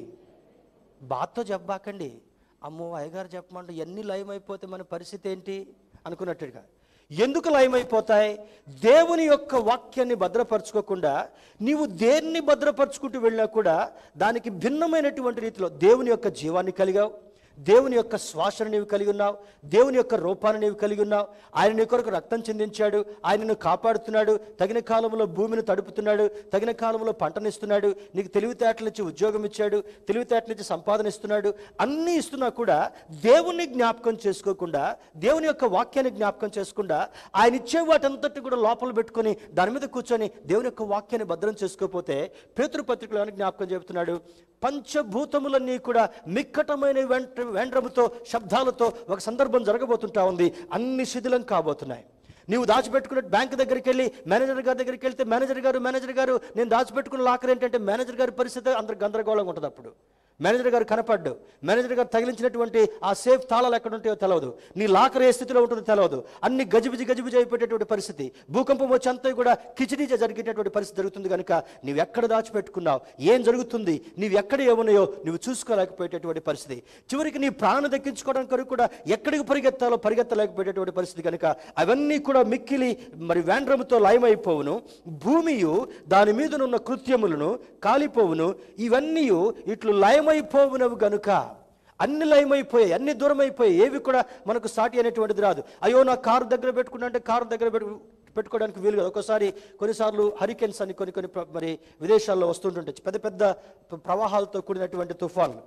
బాధతో చెప్పబాకండి. అమ్మో అయ్యగారు చెప్పమంటే ఎన్ని లయమైపోతే మన పరిస్థితి ఏంటి అనుకున్నట్టుగా. ఎందుకు లయమైపోతాయి? దేవుని యొక్క వాక్యాన్ని భద్రపరచుకోకుండా నీవు దేన్ని భద్రపరచుకుంటూ వెళ్ళినా కూడా దానికి భిన్నమైనటువంటి రీతిలో దేవుని యొక్క జీవాన్ని కలిగావు, దేవుని యొక్క శ్వాసను నీవు కలిగి ఉన్నావు, దేవుని యొక్క రూపాన్ని నీవు కలిగి ఉన్నావు. ఆయన నీ కొరకు రక్తం చెందించాడు, ఆయనను కాపాడుతున్నాడు, తగిన కాలంలో భూమిని తడుపుతున్నాడు, తగిన కాలంలో పంటనిస్తున్నాడు, నీకు తెలివితేటలిచ్చి ఉద్యోగం ఇచ్చాడు, తెలివితేటలిచ్చి సంపాదన ఇస్తున్నాడు. అన్నీ ఇస్తున్నా కూడా దేవుని జ్ఞాపకం చేసుకోకుండా, దేవుని యొక్క వాక్యాన్ని జ్ఞాపకం చేసుకుండా, ఆయన ఇచ్చే వాటంతటి కూడా లోపల పెట్టుకొని దాని మీద కూర్చొని దేవుని యొక్క వాక్యాన్ని భద్రం చేసుకోకపోతే, పేతురు పత్రికలో జ్ఞాపకం చెబుతున్నాడు, పంచభూతములన్నీ కూడా మిక్కటమైన వేండ్రముతో శబ్దాలతో ఒక సందర్భం జరగబోతుంటా ఉంది. అన్ని శిథిలం కాబోతున్నాయి. నీవు దాచిపెట్టుకున్న బ్యాంక్ దగ్గరికి వెళ్ళి మేనేజర్ గారి దగ్గరికి వెళ్తే, మేనేజర్ గారు నేను దాచిపెట్టుకున్న లాకర్ ఏంటంటే, మేనేజర్ గారి పరిస్థితి అందరు గందరగోళంగా ఉంటుంది. అప్పుడు మేనేజర్ గారు కనపడ్డు, మేనేజర్ గారు తగిలించినటువంటి ఆ సేఫ్ తాళాలు ఎక్కడ ఉంటాయో తెలియదు, నీ లాకర్ ఏ స్థితిలో ఉంటుందో తెలియదు, అన్ని గజిబిజి అయిపోయేటటువంటి పరిస్థితి, భూకంపం వచ్చి అంతా కూడా కిచిడీజ జరిగేటటువంటి పరిస్థితి జరుగుతుంది. కనుక నీవు ఎక్కడ దాచిపెట్టుకున్నావు, ఏం జరుగుతుంది, నీవు ఎక్కడ ఏమున్నాయో నువ్వు చూసుకోలేకపోయేటటువంటి పరిస్థితి. చివరికి నీ ప్రాణం దక్కించుకోవడానికి కొరకు కూడా ఎక్కడికి పరిగెత్తలేకపోయేటటువంటి పరిస్థితి. కనుక అవన్నీ కూడా మిక్కిలి మరి వేండ్రముతో లయమైపోవును, భూమియు దాని మీదనున్న కృత్యములను కాలిపోవును, ఇవన్నీ ఇట్లు లయమైపోవునవి గనుక. అన్ని లయమైపోయాయి, అన్ని దూరం అయిపోయాయి, ఏవి కూడా మనకు సాటి అనేటువంటిది రాదు. అయ్యో నా కారు దగ్గర పెట్టుకున్నా అంటే కారు దగ్గర పెట్టుకోవడానికి వీలు కాదు. కొన్నిసార్లు హరికేన్స్ అని కొన్ని మరి విదేశాల్లో వస్తుంటుంటాయి, పెద్ద పెద్ద ప్రవాహాలతో కూడినటువంటి తుఫాన్లు.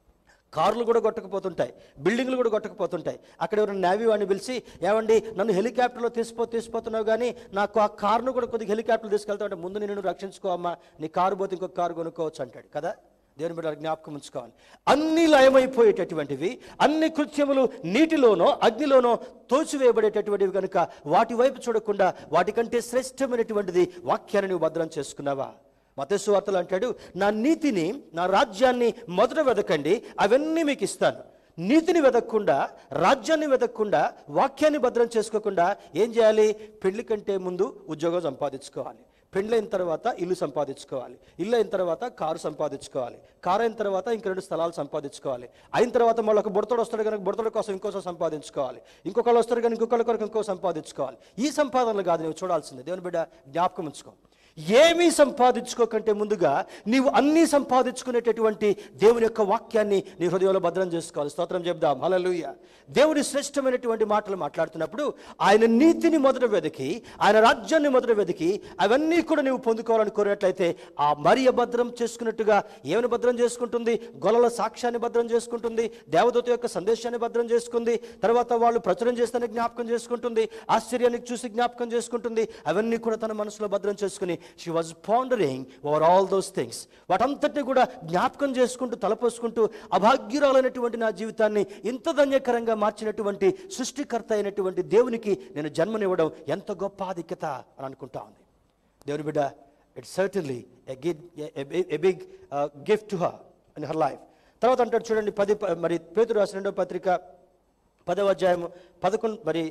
కార్లు కూడా కొట్టకపోతుంటాయి, బిల్డింగ్లు కూడా కొట్టకపోతుంటాయి. అక్కడ ఎవరైనా నేవీ వాడిని పిలిచి, ఏమండి నన్ను హెలికాప్టర్లో తీసిపోతున్నావు కానీ నాకు ఆ కారును కూడా కొద్దిగా హెలికాప్టర్లో తీసుకెళ్తావు అంటే, ముందు నేను రక్షించుకో అమ్మా, నీ కారు పోతే ఇంకొక కారు కొనుక్కోవచ్చు అంటాడు కదా. దేవుని బిడ్డ జ్ఞాపకం ఉంచుకోవాలి. అన్ని లయమైపోయేటటువంటివి, అన్ని కృత్యములు నీటిలోనో అగ్నిలోనో తోచివేయబడేటటువంటివి కనుక వాటి వైపు చూడకుండా వాటికంటే శ్రేష్టమైనటువంటిది వాక్యాన్ని నువ్వు భద్రం చేసుకున్నావా? మత్తయి సువార్తలో అంటాడు, నా నీతిని నా రాజ్యాన్ని మొదట వెదకండి, అవన్నీ మీకు ఇస్తాను. నీతిని వెదక్కుండా, రాజ్యాన్ని వెదక్కుండా, వాక్యాన్ని భద్రం చేసుకోకుండా ఏం చేయాలి? పెళ్లి కంటే ముందు ఉద్యోగం సంపాదించుకోవాలి, పెండ్లైన తర్వాత ఇల్లు సంపాదించుకోవాలి, ఇల్లు అయిన తర్వాత కారు సంపాదించుకోవాలి, కారు అయిన తర్వాత ఇంక 2 స్థలాలు సంపాదించుకోవాలి, అయిన తర్వాత మళ్ళీ ఒక బుడతడు వస్తాడు కనుక బుడతడు కోసం ఇంకోసం సంపాదించుకోవాలి, ఇంకొకళ్ళు వస్తారు కానీ ఇంకొకళ్ళ కొరకు ఇంకో సంపాదించుకోవాలి. ఈ సంపాదనలు కాదు నువ్వు చూడాల్సిందే. దేవుని బిడ్డ జ్ఞాపకం ఉంచుకో, ఏమీ సంపాదించుకోకంటే ముందుగా నీవు అన్నీ సంపాదించుకునేటటువంటి దేవుని యొక్క వాక్యాన్ని నీ హృదయంలో భద్రం చేసుకోవాలి. స్తోత్రం చెప్దాం, హల్లెలూయా. దేవుని శ్రేష్టమైనటువంటి మాటలు మాట్లాడుతున్నప్పుడు ఆయన నీతిని మొదట వెతికి, ఆయన రాజ్యాన్ని మొదట వెతికి అవన్నీ కూడా నీవు పొందుకోవాలని కోరినట్లయితే ఆ మరియ భద్రం చేసుకున్నట్టుగా ఏమైనా భద్రం చేసుకుంటుంది? గొల్లల సాక్ష్యాన్ని భద్రం చేసుకుంటుంది, దేవదూత యొక్క సందేశాన్ని భద్రం చేసుకుంది, తర్వాత వాళ్ళు ప్రచురం చేస్తానికి జ్ఞాపకం చేసుకుంటుంది, ఆశ్చర్యానికి చూసి జ్ఞాపకం చేసుకుంటుంది. అవన్నీ కూడా తన మనసులో భద్రం చేసుకుని she was pondering over all those things. వాటంతటిని కూడా జ్ఞాపకం చేసుకుంటూ తలపోసుకుంటూ, అభాగ్యురాలైనటువంటి నా జీవితాన్ని ఇంత ధన్యకరంగా మార్చినటువంటి సృష్టికర్త అయినటువంటి దేవునికి నేను జన్మనివ్వడం ఎంత గొప్ప ఆధిక్యత అని అనుకుంటా ఉంది. దేవుని బిడ్డ, it's certainly a big gift to her in her life. తర్వాత అంటాడు చూడండి, మరి పేతురు రాసిన రెండవ పత్రిక 10వ అధ్యాయం 11 మరి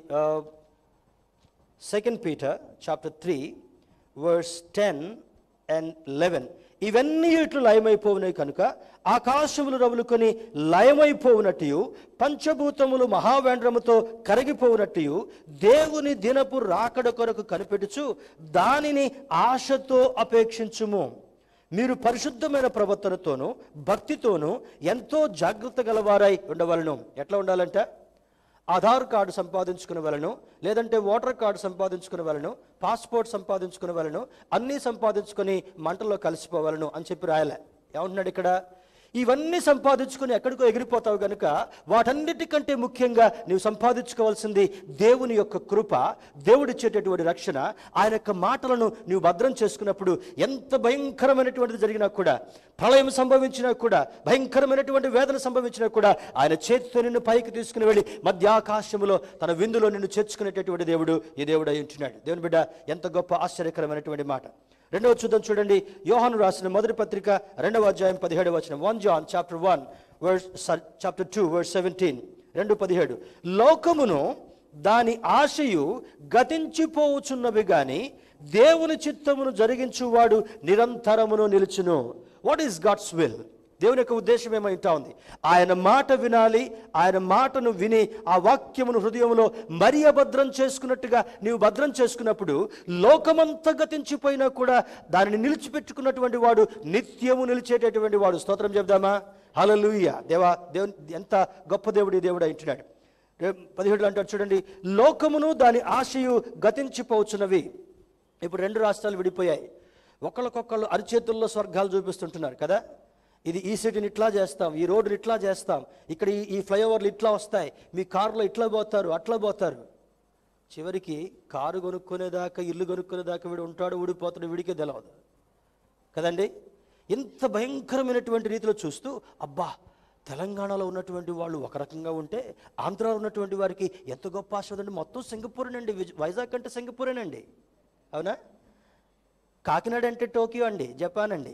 2 Peter chapter 3 verse 10 and 11, ఇవన్నీ ఇట్లు లయమైపోవునాయి కనుక ఆకాశములు రవులుకొని లయమైపోవునట్టు, పంచభూతములు మహావేంద్రముతో కరిగిపోవునట్టు, దేవుని దినపు రాకడ కొరకు కనిపెట్టుచు దానిని ఆశతో అపేక్షించుము. మీరు పరిశుద్ధమైన ప్రవర్తనతోనూ భక్తితోనూ ఎంతో జాగ్రత్త గలవారై ఉండవలను. ఎట్లా ఉండాలంట? ఆధార్ కార్డు సంపాదించుకునే వాళ్ళను, లేదంటే ఓటర్ కార్డు సంపాదించుకునే వాళ్ళను, పాస్పోర్ట్ సంపాదించుకునే వాళ్ళను, అన్నీ సంపాదించుకొని మంటల్లో కలిసిపోవాలను అని చెప్పి రాయలే. ఏమంటున్నాడు ఇక్కడ? ఇవన్నీ సంపాదించుకొని ఎక్కడికో ఎగిరిపోతావు కనుక వాటన్నిటికంటే ముఖ్యంగా నీవు సంపాదించుకోవాల్సింది దేవుని యొక్క కృప, దేవుడిచ్చేటటువంటి రక్షణ, ఆయన యొక్క మాటలను నీవు భద్రం చేసుకున్నప్పుడు ఎంత భయంకరమైనటువంటిది జరిగినా కూడా, ప్రళయం సంభవించినా కూడా, భయంకరమైనటువంటి వేదన సంభవించినా కూడా ఆయన చేతితో నిన్ను పైకి తీసుకుని వెళ్ళి మధ్యాకాశములో తన విందులో నిన్ను చేర్చుకునేటటువంటి దేవుడు ఈ దేవుడు అయి ఉంటున్నాడు. దేవుని బిడ్డ, ఎంత గొప్ప ఆశ్చర్యకరమైనటువంటి మాట. రెండవ చూద్దాం చూడండి. యోహాను రాసిన మొదటి పత్రిక 2వ అధ్యాయం 17వ వచనం. 1 John chapter 2 verse 17. 2:17. లోకమును దాని ఆశయు గతించిపోవచ్చున్నవి గాని దేవుని చిత్తమును జరిగించువాడు నిరంతరమును నిలుచును. What is God's will? దేవుని యొక్క ఉద్దేశం ఏమైంటా ఉంది? ఆయన మాట వినాలి. ఆయన మాటను విని ఆ వాక్యమును హృదయంలో మరీ భద్రం చేసుకున్నట్టుగా నీవు భద్రం చేసుకున్నప్పుడు లోకమంతా గతించిపోయినా కూడా దానిని నిలిచిపెట్టుకున్నటువంటి వాడు నిత్యము నిలిచేటటువంటి వాడు. స్తోత్రం చెప్దామా? హల్లెలూయా. దేవుని ఎంత గొప్ప దేవుడు ఈ దేవుడు అంటున్నాడు. 17 అంటాడు చూడండి, లోకమును దాని ఆశయు గతించిపోవచ్చున్నవి. ఇప్పుడు 2 రాష్ట్రాలు విడిపోయాయి. ఒకళ్ళకొకళ్ళు అరిచేతుల్లో స్వర్గాలు చూపిస్తుంటున్నారు కదా. ఇది ఈ సిటీని ఇట్లా చేస్తాం, ఈ రోడ్డుని ఇట్లా చేస్తాం, ఇక్కడ ఈ ఫ్లైఓవర్లు ఇట్లా వస్తాయి, మీ కారులో ఇట్లా పోతారు, అట్లా పోతారు. చివరికి కారు కొనుక్కునేదాకా, ఇల్లు కొనుక్కునేదాకా వీడు ఉంటాడు, ఊడిపోతాడు, వీడికే తెలవదు కదండి. ఇంత భయంకరమైనటువంటి రీతిలో చూస్తూ, అబ్బా తెలంగాణలో ఉన్నటువంటి వాళ్ళు ఒక రకంగా ఉంటే ఆంధ్రాలో ఉన్నటువంటి వారికి ఎంత గొప్ప ఆశ. మొత్తం సింగపూరేనండి, వైజాగ్ అంటే సింగపూరేనండి, అవునా? కాకినాడ అంటే టోకియో అండి, జపాన్ అండి.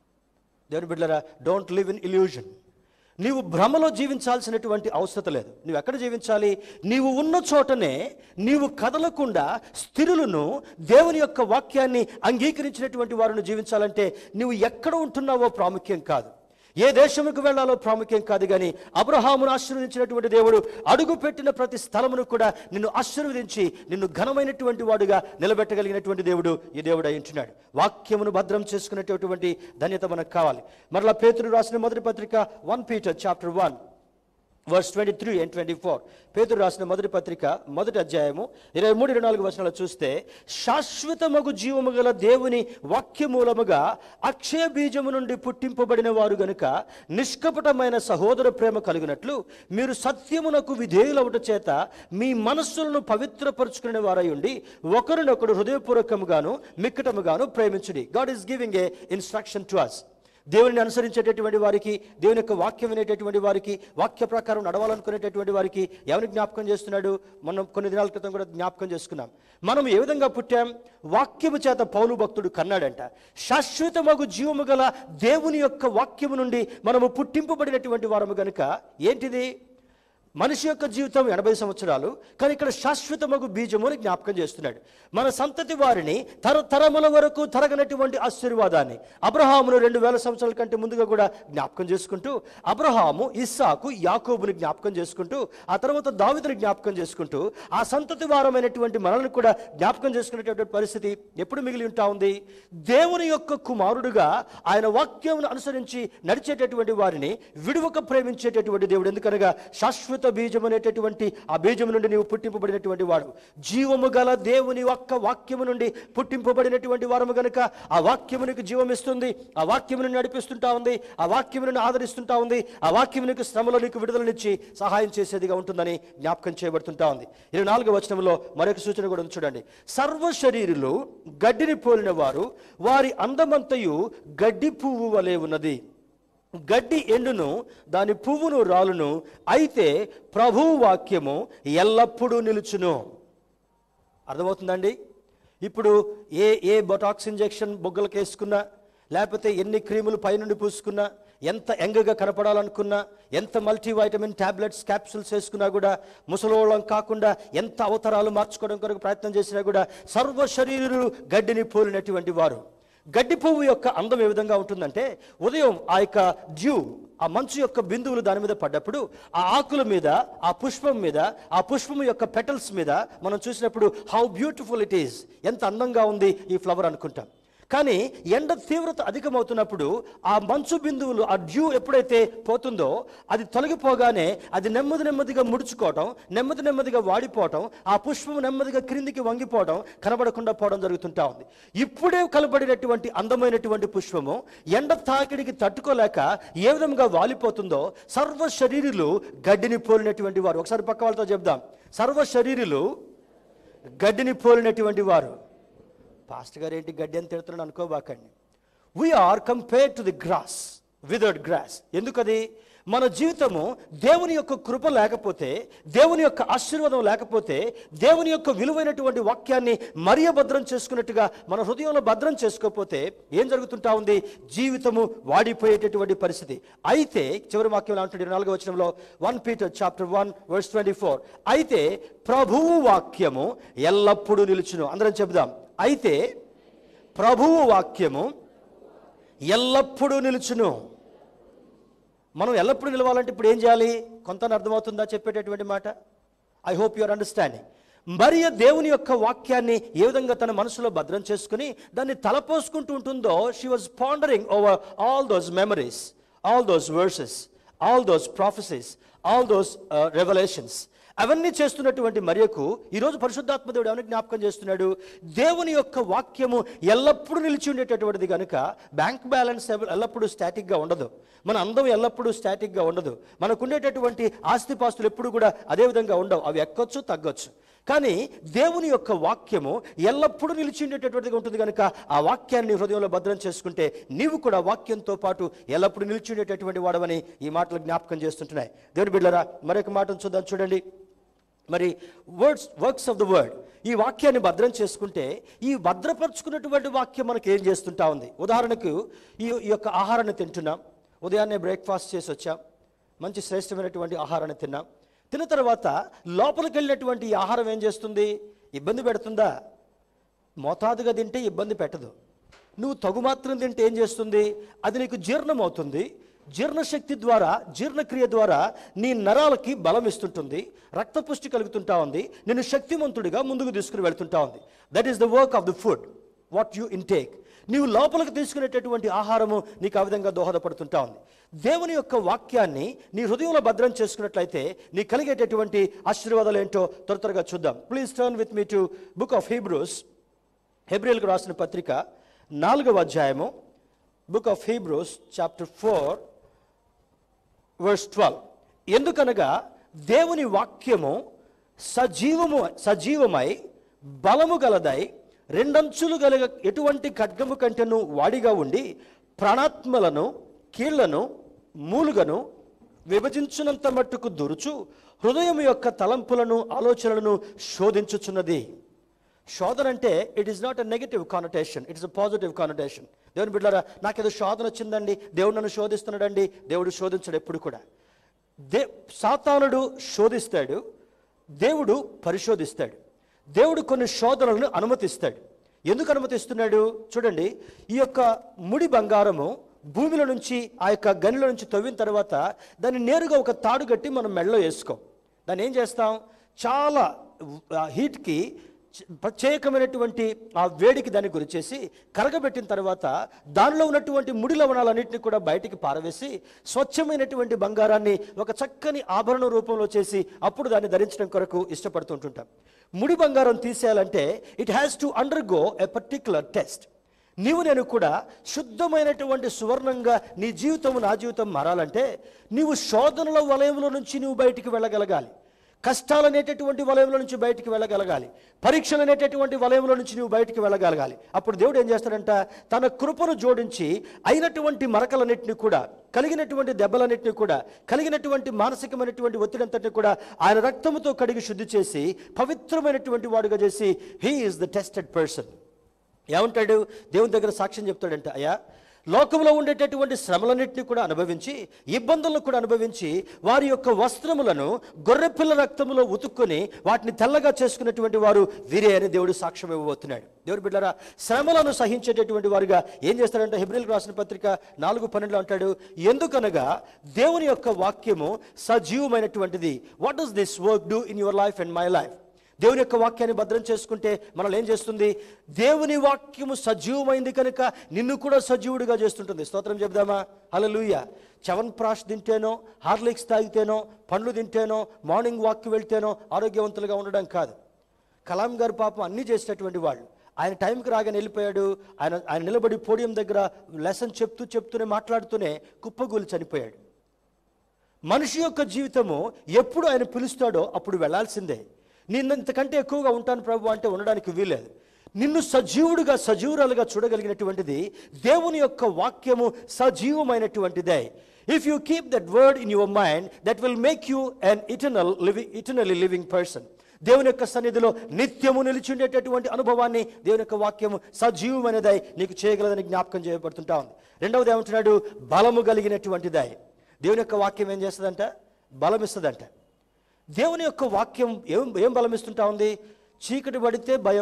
దేవుని బిడ్డలారా, డోంట్ లివ్ ఇన్ ఇల్యూజన్. నీవు భ్రమలో జీవించాల్సినటువంటి అవసరం లేదు. నువ్వు ఎక్కడ జీవించాలి? నీవు ఉన్న చోటనే నీవు కదలకుండా స్థిరులను దేవుని యొక్క వాక్యాన్ని అంగీకరించినటువంటి వారిని జీవించాలంటే నువ్వు ఎక్కడ ఉంటున్నావో ప్రాముఖ్యం కాదు, ఏ దేశముకు వెళ్ళాలో ప్రాముఖ్యం కాదు. కానీ అబ్రహామును ఆశీర్వదించినటువంటి దేవుడు అడుగు పెట్టిన ప్రతి స్థలమును కూడా నిన్ను ఆశీర్వదించి నిన్ను ఘనమైనటువంటి వాడుగా నిలబెట్టగలిగినటువంటి దేవుడు ఈ దేవుడు అయి ఉంటున్నాడు. వాక్యమును భద్రం చేసుకునేటటువంటి ధన్యత మనకు కావాలి. మరలా పేతురు రాసిన మొదటి పత్రిక 1 Peter chapter 1 verse 23 and 24. పేతురు రాసిన మొదటి పత్రిక మొదటి అధ్యాయము 23-24 వచనాలు చూస్తే, శాశ్వతమగు జీవము గల దేవుని వాక్యమూలముగా అక్షయ బీజము నుండి పుట్టింపబడిన వారు గనుక నిష్కపటమైన సహోదర ప్రేమ కలిగినట్లు మీరు సత్యమునకు విధేయులవుట చేత మీ మనస్సులను పవిత్రపరుచుకునే వారై ఉండి ఒకరినొకడు హృదయపూర్వకముగాను మిక్కటముగాను ప్రేమించుడి. God is giving a instruction to us. దేవుని అనుసరించేటటువంటి వారికి, దేవుని యొక్క వాక్యం వినేటటువంటి వారికి, వాక్య ప్రకారం నడవాలనుకునేటటువంటి వారికి ఎవరిని జ్ఞాపకం చేస్తున్నాడు? మనం కొన్ని దినాల క్రితం కూడా జ్ఞాపకం చేసుకున్నాం. మనం ఏ విధంగా పుట్టాం? వాక్యము చేత పౌలు భక్తుడు కన్నాడంట. శాశ్వతమగు జీవము గల దేవుని యొక్క వాక్యము నుండి మనము పుట్టింపబడినటువంటి వారము గనుక ఏంటిది? మనిషి యొక్క జీవితం 80 సంవత్సరాలు, కానీ ఇక్కడ శాశ్వతమగు బీజముని జ్ఞాపకం చేస్తున్నాడు. మన సంతతి వారిని తరతరముల వరకు తరగనటువంటి ఆశీర్వాదాన్ని అబ్రహామును 2000 సంవత్సరాల కంటే ముందుగా కూడా జ్ఞాపకం చేసుకుంటూ, అబ్రహాము, ఇస్సాకు, యాకోబుని జ్ఞాపకం చేసుకుంటూ, ఆ తర్వాత దావీదుని జ్ఞాపకం చేసుకుంటూ, ఆ సంతతి వారమైనటువంటి మనల్ని కూడా జ్ఞాపకం చేసుకునేటటువంటి పరిస్థితి ఎప్పుడు మిగిలి ఉంటా ఉంది? దేవుని యొక్క కుమారుడుగా ఆయన వాక్యమును అనుసరించి నడిచేటటువంటి వారిని విడువక ప్రేమించేటటువంటి దేవుడు. ఎందుకనగా శాశ్వత బీజం అనేటటువంటి ఆ బీజము నుండి నీవు పుట్టింపబడినటువంటి వాడు. జీవము గల దేవుని యొక్క వాక్యము నుండి పుట్టింపబడినటువంటి వారము గనుక ఆ వాక్యమునికి జీవం ఇస్తుంది, ఆ వాక్యమును నడిపిస్తుంటా ఉంది, ఆ వాక్యమును ఆదరిస్తుంటా ఉంది, ఆ వాక్యమునికి శ్రమలో నీకు విడుదలనిచ్చి సహాయం చేసేదిగా ఉంటుందని జ్ఞాపకం చేయబడుతుంటా ఉంది. 24వ వచనంలో మరొక సూచన కూడా చూడండి. సర్వ శరీరులు గడ్డిని పోలిన వారు, వారి అందమంతయు గడ్డి పువ్వు వలె ఉన్నది. గడ్డి ఎండును, దాని పువ్వును రాలును, అయితే ప్రభువు వాక్యము ఎల్లప్పుడూ నిలుచును. అర్థమవుతుందండి? ఇప్పుడు ఏ బొటాక్స్ ఇంజెక్షన్ బొగ్గలకు వేసుకున్నా, లేకపోతే ఎన్ని క్రీములు పైనుండి పూసుకున్నా, ఎంత యంగ్గా కనపడాలనుకున్నా, ఎంత మల్టీవైటమిన్ టాబ్లెట్స్ క్యాప్సూల్స్ వేసుకున్నా కూడా, ముసలోళ్ళం కాకుండా ఎంత అవతారాలు మార్చుకోవడం కొరకు ప్రయత్నం చేసినా కూడా సర్వ శరీరులు గడ్డిని పోలినటువంటి వారు. గడ్డి పువ్వు యొక్క అందం ఏ విధంగా ఉంటుందంటే, ఉదయం ఆ యొక్క డ్యూ, ఆ మంచు యొక్క బిందువులు దాని మీద పడ్డప్పుడు ఆ ఆకుల మీద, ఆ పుష్పం మీద, ఆ పుష్పం యొక్క పెటల్స్ మీద మనం చూసినప్పుడు హౌ బ్యూటిఫుల్ ఇట్ ఈస్, ఎంత అందంగా ఉంది ఈ ఫ్లవర్ అనుకుంటాం. కానీ ఎండ తీవ్రత అధికమవుతున్నప్పుడు ఆ మంచు బిందువులు, ఆ డ్యూ ఎప్పుడైతే పోతుందో అది తొలగిపోగానే అది నెమ్మదిగా ముడుచుకోవటం, నెమ్మదిగా వాడిపోవటం, ఆ పుష్పం నెమ్మదిగా క్రిందికి వంగిపోవడం, కనబడకుండా పోవడం జరుగుతుంటా ఉంది. ఇప్పుడే కనబడినటువంటి అందమైనటువంటి పుష్పము ఎండ తాకిడికి తట్టుకోలేక ఏ విధంగా వాలిపోతుందో, సర్వ శరీరులు గడ్డిని పోలినటువంటి వారు. ఒకసారి పక్క వాళ్ళతో చెప్దాం, సర్వ శరీరులు గడ్డిని పోలినటువంటి వారు. పాస్టర్ గారు ఏంటి గడ్డి అని తిడుతున్నాడు అనుకోబాకండి. We are compared to the grass, withered grass. ఎందుకది? మన జీవితము దేవుని యొక్క కృప లేకపోతే, దేవుని యొక్క ఆశీర్వాదం లేకపోతే, దేవుని యొక్క విలువైనటువంటి వాక్యాన్ని మరియ భద్రం చేసుకున్నట్టుగా మన హృదయంలో భద్రం చేసుకోకపోతే ఏం జరుగుతుంటా ఉంది? జీవితము వాడిపోయేటటువంటి పరిస్థితి. అయితే చివరి వాక్యం అంటాడు 4వ వచనంలో, 1 Peter chapter 1 verse 24, అయితే ప్రభువు వాక్యము ఎల్లప్పుడూ నిలుచును. అందరం చెబుదాం, అయితే ప్రభువు వాక్యము ఎల్లప్పుడూ నిలుచును. మనం ఎల్లప్పుడూ నిలవాలంటే ఇప్పుడు ఏం చేయాలి? కొంత అర్థమవుతుందా చెప్పేటటువంటి మాట? I hope you are understanding. మరియ దేవుని యొక్క వాక్యాన్ని ఏ విధంగా తన మనసులో భద్రం చేసుకుని దాన్ని తలపోసుకుంటూ ఉంటుందో, she was pondering over all those memories, all those verses, all those prophecies, all those revolutions. అవన్నీ చేస్తున్నటువంటి మరియకు ఈరోజు పరిశుద్ధాత్మ దేవుడు ఏమని జ్ఞాపకం చేస్తున్నాడు? దేవుని యొక్క వాక్యము ఎల్లప్పుడూ నిలిచి ఉండేటటువంటిది కనుక బ్యాంక్ బ్యాలెన్స్ ఎల్లప్పుడూ స్టాటిక్గా ఉండదు, మన అందం ఎల్లప్పుడూ స్టాటిక్గా ఉండదు, మనకు ఉండేటటువంటి ఆస్తిపాస్తులు ఎప్పుడు కూడా అదే విధంగా ఉండవు, అవి ఎక్కొచ్చు తగ్గొచ్చు. కానీ దేవుని యొక్క వాక్యము ఎల్లప్పుడూ నిలిచి ఉండేటటువంటిగా ఉంటుంది కనుక ఆ వాక్యాన్ని హృదయంలో భద్రం చేసుకుంటే నీవు కూడా వాక్యంతో పాటు ఎల్లప్పుడూ నిలిచి ఉండేటటువంటి వాడవని ఈ మాటలు జ్ఞాపకం చేస్తుంటున్నాయి. దేవుని బిడ్డలారా, మరొక మాటను చూద్దాం. చూడండి, మరి వర్క్స్ ఆఫ్ ద వర్డ్, ఈ వాక్యాన్ని భద్రం చేసుకుంటే ఈ భద్రపరుచుకున్నటువంటి వాక్యం మనకి ఏం చేస్తుంటా ఉంది? ఉదాహరణకు ఈ యొక్క ఆహారాన్ని తింటున్నాం, ఉదయాన్నే బ్రేక్ఫాస్ట్ చేసి వచ్చాం, మంచి శ్రేష్టమైనటువంటి ఆహారాన్ని తిన్నాం. తిన్న తర్వాత లోపలికి వెళ్ళినటువంటి ఈ ఆహారం ఏం చేస్తుంది? ఇబ్బంది పెడుతుందా? మోతాదుగా తింటే ఇబ్బంది పెట్టదు. నువ్వు తగు మాత్రం తింటే ఏం చేస్తుంది? అది నీకు జీర్ణం అవుతుంది. జీర్ణశక్తి ద్వారా, జీర్ణక్రియ ద్వారా నీ నరాలకి బలం ఇస్తుంటుంది, రక్తపుష్టి కలుగుతుంటా ఉంది, నేను శక్తిమంతుడిగా ముందుకు తీసుకుని వెళ్తుంటా ఉంది. That is the work of the food, what you intake. నీవు లోపలికి తీసుకునేటటువంటి ఆహారము నీకు ఆ విధంగా దోహదపడుతుంటా ఉంది. దేవుని యొక్క వాక్యాన్ని నీ హృదయంలో భద్రం చేసుకున్నట్లయితే నీ కలిగేటటువంటి ఆశీర్వాదాలు ఏంటో త్వరగా చూద్దాం. Please turn with me to book of Hebrews, హెబ్రీయులకు రాసిన పత్రిక 4వ అధ్యాయము, book of Hebrews chapter 4 verse 12. ఎందుకనగా దేవుని వాక్యము సజీవమై బలము గలదై రెండంచులు గల ఎటువంటి ఖడ్గము కంటెను వాడిగా ఉండి ప్రాణాత్మలను, కీళ్లను, మూలుగను విభజించునంత మట్టుకు దురుచు హృదయం యొక్క తలంపులను, ఆలోచనలను శోధించుచున్నది. శోధన అంటే it is not a negative connotation, it is a positive connotation. దేవుని బిడ్డలారా, నాకేదో శోధన వచ్చిందండి, దేవుడు నన్ను శోధిస్తున్నాడండి. దేవుడు శోధించడు ఎప్పుడు కూడా. సాతానుడు శోధిస్తాడు, దేవుడు పరిశోధిస్తాడు. దేవుడు కొన్ని శోధనలను అనుమతిస్తాడు. ఎందుకు అనుమతిస్తున్నాడు? చూడండి, ఈ యొక్క ముడి బంగారము భూమిలో నుంచి, ఆ యొక్క గనిలో నుంచి తవ్విన తర్వాత దాన్ని నేరుగా ఒక తాడు కట్టి మనం మెడలో వేసుకోం. దాన్ని ఏం చేస్తాం? చాలా హీట్కి, ప్రత్యేకమైనటువంటి ఆ వేడికి దాన్ని గురిచేసి కరగబెట్టిన తర్వాత దానిలో ఉన్నటువంటి ముడి లవణాలన్నింటినీ కూడా బయటికి పారవేసి స్వచ్ఛమైనటువంటి బంగారాన్ని ఒక చక్కని ఆభరణ రూపంలో చేసి అప్పుడు దాన్ని ధరించడం కొరకు ఇష్టపడుతుంటుంటాం. ముడి బంగారం తీసేయాలంటే it has to undergo a particular test. నీవు నేను కూడా శుద్ధమైనటువంటి సువర్ణంగా నీ జీవితం, నా జీవితం మారాలంటే నీవు శోధనల వలయంలో నుంచి నువ్వు బయటికి వెళ్ళగలగాలి, కష్టాలు అనేటటువంటి వలయంలో నుంచి బయటికి వెళ్ళగలగాలి, పరీక్షలు అనేటటువంటి వలయంలో నుంచి నువ్వు బయటికి వెళ్ళగలగాలి. అప్పుడు దేవుడు ఏం చేస్తాడంట? తన కృపను జోడించి అయినటువంటి మరకలన్నింటినీ కూడా, కలిగినటువంటి దెబ్బలన్నింటినీ కూడా, కలిగినటువంటి మానసికమైనటువంటి ఒత్తిడంతటిని కూడా ఆయన రక్తముతో కడిగి శుద్ధి చేసి పవిత్రమైనటువంటి వాడుగా చేసి he is the tested person. ఏమంటాడు? దేవుని దగ్గర సాక్ష్యం చెప్తాడంట, అయ్యా లోకంలో ఉండేటటువంటి శ్రమలన్నింటినీ కూడా అనుభవించి, ఇబ్బందులను కూడా అనుభవించి, వారి యొక్క వస్త్రములను గొర్రెపిల్ల రక్తములో ఉతుక్కొని వాటిని తెల్లగా చేసుకున్నటువంటి వారు వీరే అని దేవుడు సాక్ష్యం ఇవ్వబోతున్నాడు. దేవుడి బిడ్డలారా, శ్రమలను సహించేటటువంటి వారుగా ఏం చేస్తాడంటే హెబ్రీయులకు రాసిన పత్రిక 4:12 అంటాడు, ఎందుకనగా దేవుని యొక్క వాక్యము సజీవమైనటువంటిది. What does this work do in your life and my life? దేవుని యొక్క వాక్యాన్ని భద్రం చేసుకుంటే మనల్ని ఏం చేస్తుంది? దేవుని వాక్యము సజీవమైంది కనుక నిన్ను కూడా సజీవుడిగా చేస్తుంటుంది. స్తోత్రం చెప్దామా? హల్లెలూయా. చ్యవన్ప్రాష్ తింటేనో, హార్లిక్స్ తాగితేనో, పండ్లు తింటేనో, మార్నింగ్ వాక్కి వెళ్తేనో ఆరోగ్యవంతులుగా ఉండడం కాదు. కలాం గారు పాపం అన్నీ చేసేటటువంటి వాళ్ళు. ఆయన టైంకి రాగానే వెళ్ళిపోయాడు. ఆయన నిలబడి పోడియం దగ్గర లెసన్ చెప్తూనే మాట్లాడుతూనే కుప్పగూలి చనిపోయాడు. మనిషి యొక్క జీవితము ఎప్పుడు ఆయన పిలుస్తాడో అప్పుడు వెళ్ళాల్సిందే. నేను ఇంతకంటే ఎక్కువగా ఉంటాను ప్రభు అంటే ఉండడానికి వీలేదు. నిన్ను సజీవుడుగా, సజీవురాలుగా చూడగలిగినటువంటిది దేవుని యొక్క వాక్యము సజీవమైనటువంటిదే. If you keep that word in your mind, that will make you an eternally living person. దేవుని యొక్క సన్నిధిలో నిత్యము నిలిచిండేటటువంటి అనుభవాన్ని దేవుని యొక్క వాక్యము సజీవమైనదై నీకు చేయగలదని జ్ఞాపకం చేయబడుతుంటా ఉంది. రెండవది ఏమంటున్నాడు? బలము కలిగినటువంటిదై. దేవుని యొక్క వాక్యం ఏం చేస్తుందంట? బలం ఇస్తుందంట. దేవుని యొక్క వాక్యం ఏం బలం ఇస్తుంటా ఉంది? చీకటి పడితే భయం,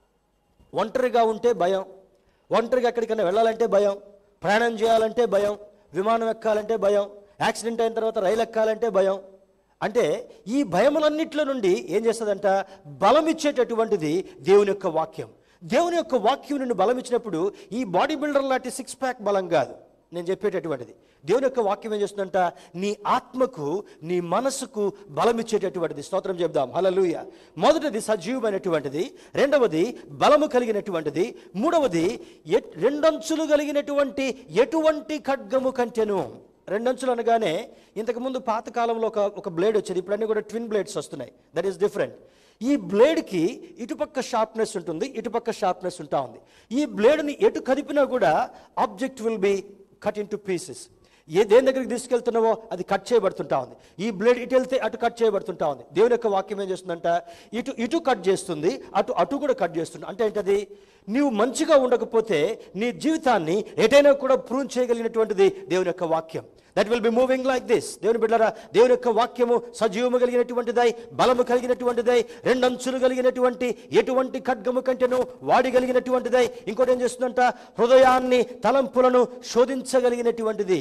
ఒంటరిగా ఉంటే భయం, ఒంటరిగా ఎక్కడికైనా వెళ్ళాలంటే భయం, ప్రయాణం చేయాలంటే భయం, విమానం ఎక్కాలంటే భయం, యాక్సిడెంట్ అయిన తర్వాత రైలు ఎక్కాలంటే భయం. అంటే ఈ భయములన్నిట్లో నుండి ఏం చేస్తుందంట? బలం ఇచ్చేటటువంటిది దేవుని యొక్క వాక్యం. దేవుని యొక్క వాక్యం నిన్ను బలం ఇచ్చినప్పుడు ఈ బాడీ బిల్డర్ లాంటి 6 ప్యాక్ బలం కాదు నేను చెప్పేటటువంటిది. దేవుని యొక్క వాక్యం ఏం చేస్తుందంట? నీ ఆత్మకు, నీ మనసుకు బలం ఇచ్చేటటువంటిది. స్తోత్రం చెప్దాం. హల్లెలూయా. మొదటిది సజీవమైనటువంటిది, రెండవది బలము కలిగినటువంటిది, మూడవది రెండంచులు కలిగినటువంటి ఎటువంటి ఖడ్గము కంటెను. రెండంచులు అనగానే ఇంతకుముందు పాతకాలంలో ఒక బ్లేడ్ వచ్చేది, ఇప్పుడు అన్నీ కూడా ట్విన్ బ్లేడ్స్ వస్తున్నాయి. That is different. ఈ బ్లేడ్కి ఇటుపక్క షార్ప్నెస్ ఉంటుంది, ఇటుపక్క షార్ప్నెస్ ఉంటా ఉంది. ఈ బ్లేడ్ని ఎటు కదిపినా కూడా object will be cut into pieces. దేని దగ్గరికి తీసుకెళ్తున్నావో అది కట్ చేయబడుతుంటా ఉంది. ఈ బ్లేడ్ ఇటు వెళ్తే అటు కట్ చేయబడుతుంటా ఉంది. దేవుని యొక్క వాక్యం ఏం చేస్తుందంట? ఇటు కట్ చేస్తుంది, అటు కూడా కట్ చేస్తుంది. అంటే ఏంటది? నీవు మంచిగా ఉండకపోతే నీ జీవితాన్ని ఎటైనా కూడా ప్రూవ్ చేయగలిగినటువంటిది దేవుని యొక్క వాక్యం. That will be moving like this. దేవుని బిడ్డలారా, దేవుని యొక్క వాక్యము సజీవము కలిగినటువంటిదై, బలము కలిగినటువంటిదై, రెండంచులు కలిగినటువంటి ఎటువంటి ఖడ్గము కంటేను వాడిగలిగినటువంటిదై. ఇంకోటి ఏం చేస్తుందంట? హృదయాన్ని, తలంపులను శోధించగలిగినటువంటిది.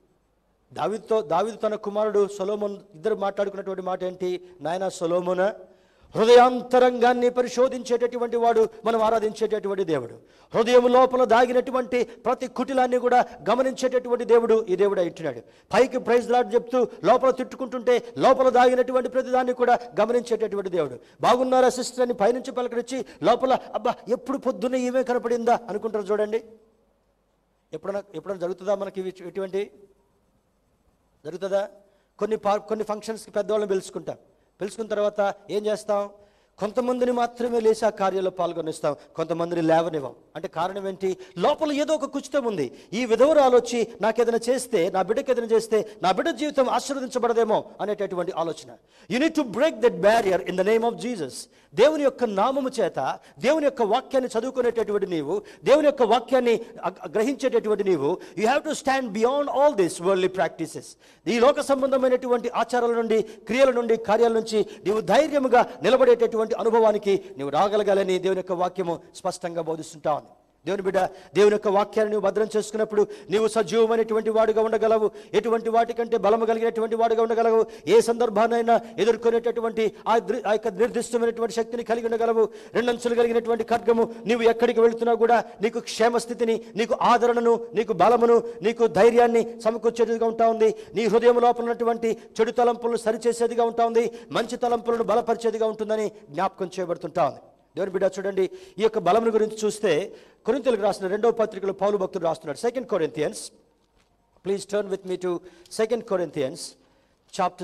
దావీదు తన కుమారుడు సొలొమోన్ ఇద్దరు మాట్లాడుకున్నటువంటి మాట ఏంటి? నాయనా సొలొమోనా, హృదయాంతరంగాన్ని పరిశోధించేటటువంటి వాడు మనం ఆరాధించేటటువంటి దేవుడు. హృదయం లోపల దాగినటువంటి ప్రతి కుటిలాన్ని కూడా గమనించేటటువంటి దేవుడు ఈ దేవుడు అంటున్నాడు. పైకి ప్రైజ్ లార్డ్ చెప్తూ లోపల తిట్టుకుంటుంటే లోపల దాగినటువంటి ప్రతిదాన్ని కూడా గమనించేటటువంటి దేవుడు. బాగున్నారా సిస్టర్ అని పైనుంచి పలకరించి లోపల అబ్బా ఎప్పుడు పొద్దున్న ఈమె కనపడిందా అనుకుంటారు చూడండి. ఎప్పుడైనా జరుగుతుందా మనకి ఇటువంటి? జరుగుతుందా? కొన్ని ఫంక్షన్స్కి పెద్దవాళ్ళని పిలుచుకున్న తర్వాత ఏం చేస్తాం? కొంతమందిని మాత్రమే లేచి ఆ కార్యాల్లో పాల్గొనిస్తాం, కొంతమందిని లేవనివ్వం. అంటే కారణం ఏంటి? లోపల ఏదో ఒక కుచితం ఉంది. ఈ విధవరాలు వచ్చి నాకేదైనా చేస్తే, నా బిడ్డకి ఏదైనా చేస్తే నా బిడ్డ జీవితం ఆశీర్వదించబడదేమో అనేటటువంటి ఆలోచన. You need to break that barrier in the name of Jesus. దేవుని యొక్క నామము చేత, దేవుని యొక్క వాక్యాన్ని చదువుకునేటటువంటి నీవు, దేవుని యొక్క వాక్యాన్ని గ్రహించేటటువంటి నీవు, you have to stand beyond all this worldly practices. ఈ లోక సంబంధమైనటువంటి ఆచారాల నుండి, క్రియల నుండి, కార్యాల నుంచి నీవు ధైర్యముగా నిలబడేటటువంటి అనుభవానికి నీవు రాగలగాలని దేవుని యొక్క వాక్యము స్పష్టంగా బోధిస్తుంటా ఉంది. దేవుని బిడ్డ, దేవుని యొక్క వాక్యాన్ని నువ్వు భద్రం చేసుకున్నప్పుడు నీవు సజీవమైనటువంటి వాడుగా ఉండగలవు. ఎటువంటి వాటికంటే బలము కలిగినటువంటి వాడుగా ఉండగలవు. ఏ సందర్భాన్నైనా ఎదుర్కొనేటటువంటి ఆ యొక్క నిర్దిష్టమైనటువంటి శక్తిని కలిగి ఉండగలవు. రెండంచులు కలిగినటువంటి ఖడ్గము నీవు ఎక్కడికి వెళుతున్నా కూడా నీకు క్షేమస్థితిని, నీకు ఆదరణను, నీకు బలమును, నీకు ధైర్యాన్ని సమకూర్చేదిగా ఉంటా ఉంది. నీ హృదయం లోపల ఉన్నటువంటి చెడు తలంపులను సరిచేసేదిగా ఉంటా ఉంది. మంచి తలంపులను బలపరిచేదిగా ఉంటుందని జ్ఞాపకం చేయబడుతుంటా ఉంది. దేవుని బిడ్డ చూడండి, ఈ యొక్క బలమును గురించి చూస్తే కొరింథీయులకు రాసిన 2వ పత్రికలో పౌలు భక్తుడు రాస్తున్నాడు. 2 Corinthians, please turn with me to 2 Corinthians chapter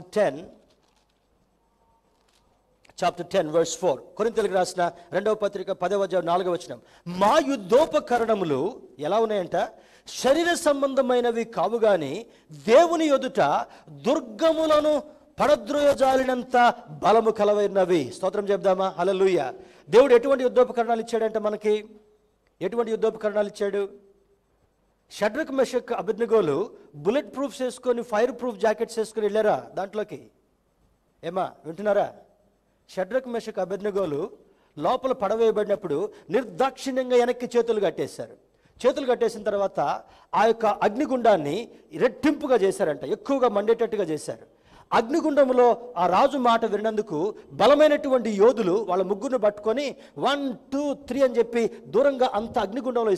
10 verse 4. కొరింథీయులకు రాసిన 2వ పత్రిక 10వ అధ్యాయం 4వ వచనం. మా యుద్ధోపకరణములు ఎలా ఉన్నాయంట? శరీర సంబంధమైనవి కావు గాని దేవుని ఎదుట దుర్గములను పడద్రోయజాలినంత బలము కలవైనవి. స్తోత్రం చెప్దామా? హల్లెలూయా. దేవుడు ఎటువంటి యుద్ధోపకరణాలు ఇచ్చాడంటే మనకి? ఎటువంటి యుద్ధోపకరణాలు ఇచ్చాడు? షడ్రక్, మెషక్, అబేద్నెగోలు బుల్లెట్ ప్రూఫ్స్ వేసుకొని, ఫైర్ ప్రూఫ్ జాకెట్స్ వేసుకొని వెళ్ళారా దాంట్లోకి? ఏమా వింటున్నారా? షడ్రక్, మెషక్, అబేద్నెగోలు లోపల పడవేయబడినప్పుడు నిర్దాక్షిణ్యంగా వెనక్కి చేతులు కట్టేశారు. చేతులు కట్టేసిన తర్వాత ఆ యొక్క అగ్నిగుండాన్ని రెట్టింపుగా చేశారంట, ఎక్కువగా మండేటట్టుగా చేశారు. అగ్నిగుండంలో ఆ రాజు మాట విన్నందుకు బలమైనటువంటి యోధులు వాళ్ళ ముగ్గురును పట్టుకొని 1 2 3 అని చెప్పి దూరంగా అంత అగ్నిగుండంలో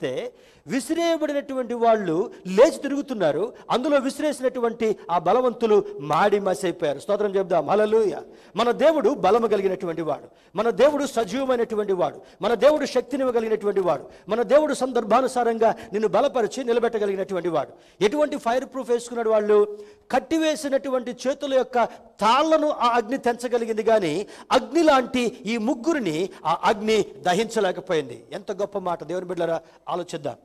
విసిరేయబడినటువంటి వాళ్ళు లేచి తిరుగుతున్నారు. అందులో విసిరేసినటువంటి ఆ బలవంతులు మాడి మసైపోయారు. స్తోత్రం చెప్దాం, హల్లెలూయా. మన దేవుడు బలము కలిగినటువంటి వాడు, మన దేవుడు సజీవమైనటువంటి వాడు, మన దేవుడు శక్తినివ్వగలిగినటువంటి వాడు, మన దేవుడు సందర్భానుసారంగా నిన్ను బలపరిచి నిలబెట్టగలిగినటువంటి వాడు. ఎటువంటి ఫైర్ ప్రూఫ్ వేసుకున్నాడు వాళ్ళు? కట్టివేసినటువంటి చేతుల యొక్క తాళ్లను ఆ అగ్ని తెంచగలిగింది, కానీ అగ్ని లాంటి ఈ ముగ్గురిని ఆ అగ్ని దహించలేకపోయింది. ఎంత గొప్ప మాట! దేవుని బిడ్డలారా, ఆలోచిద్దాం.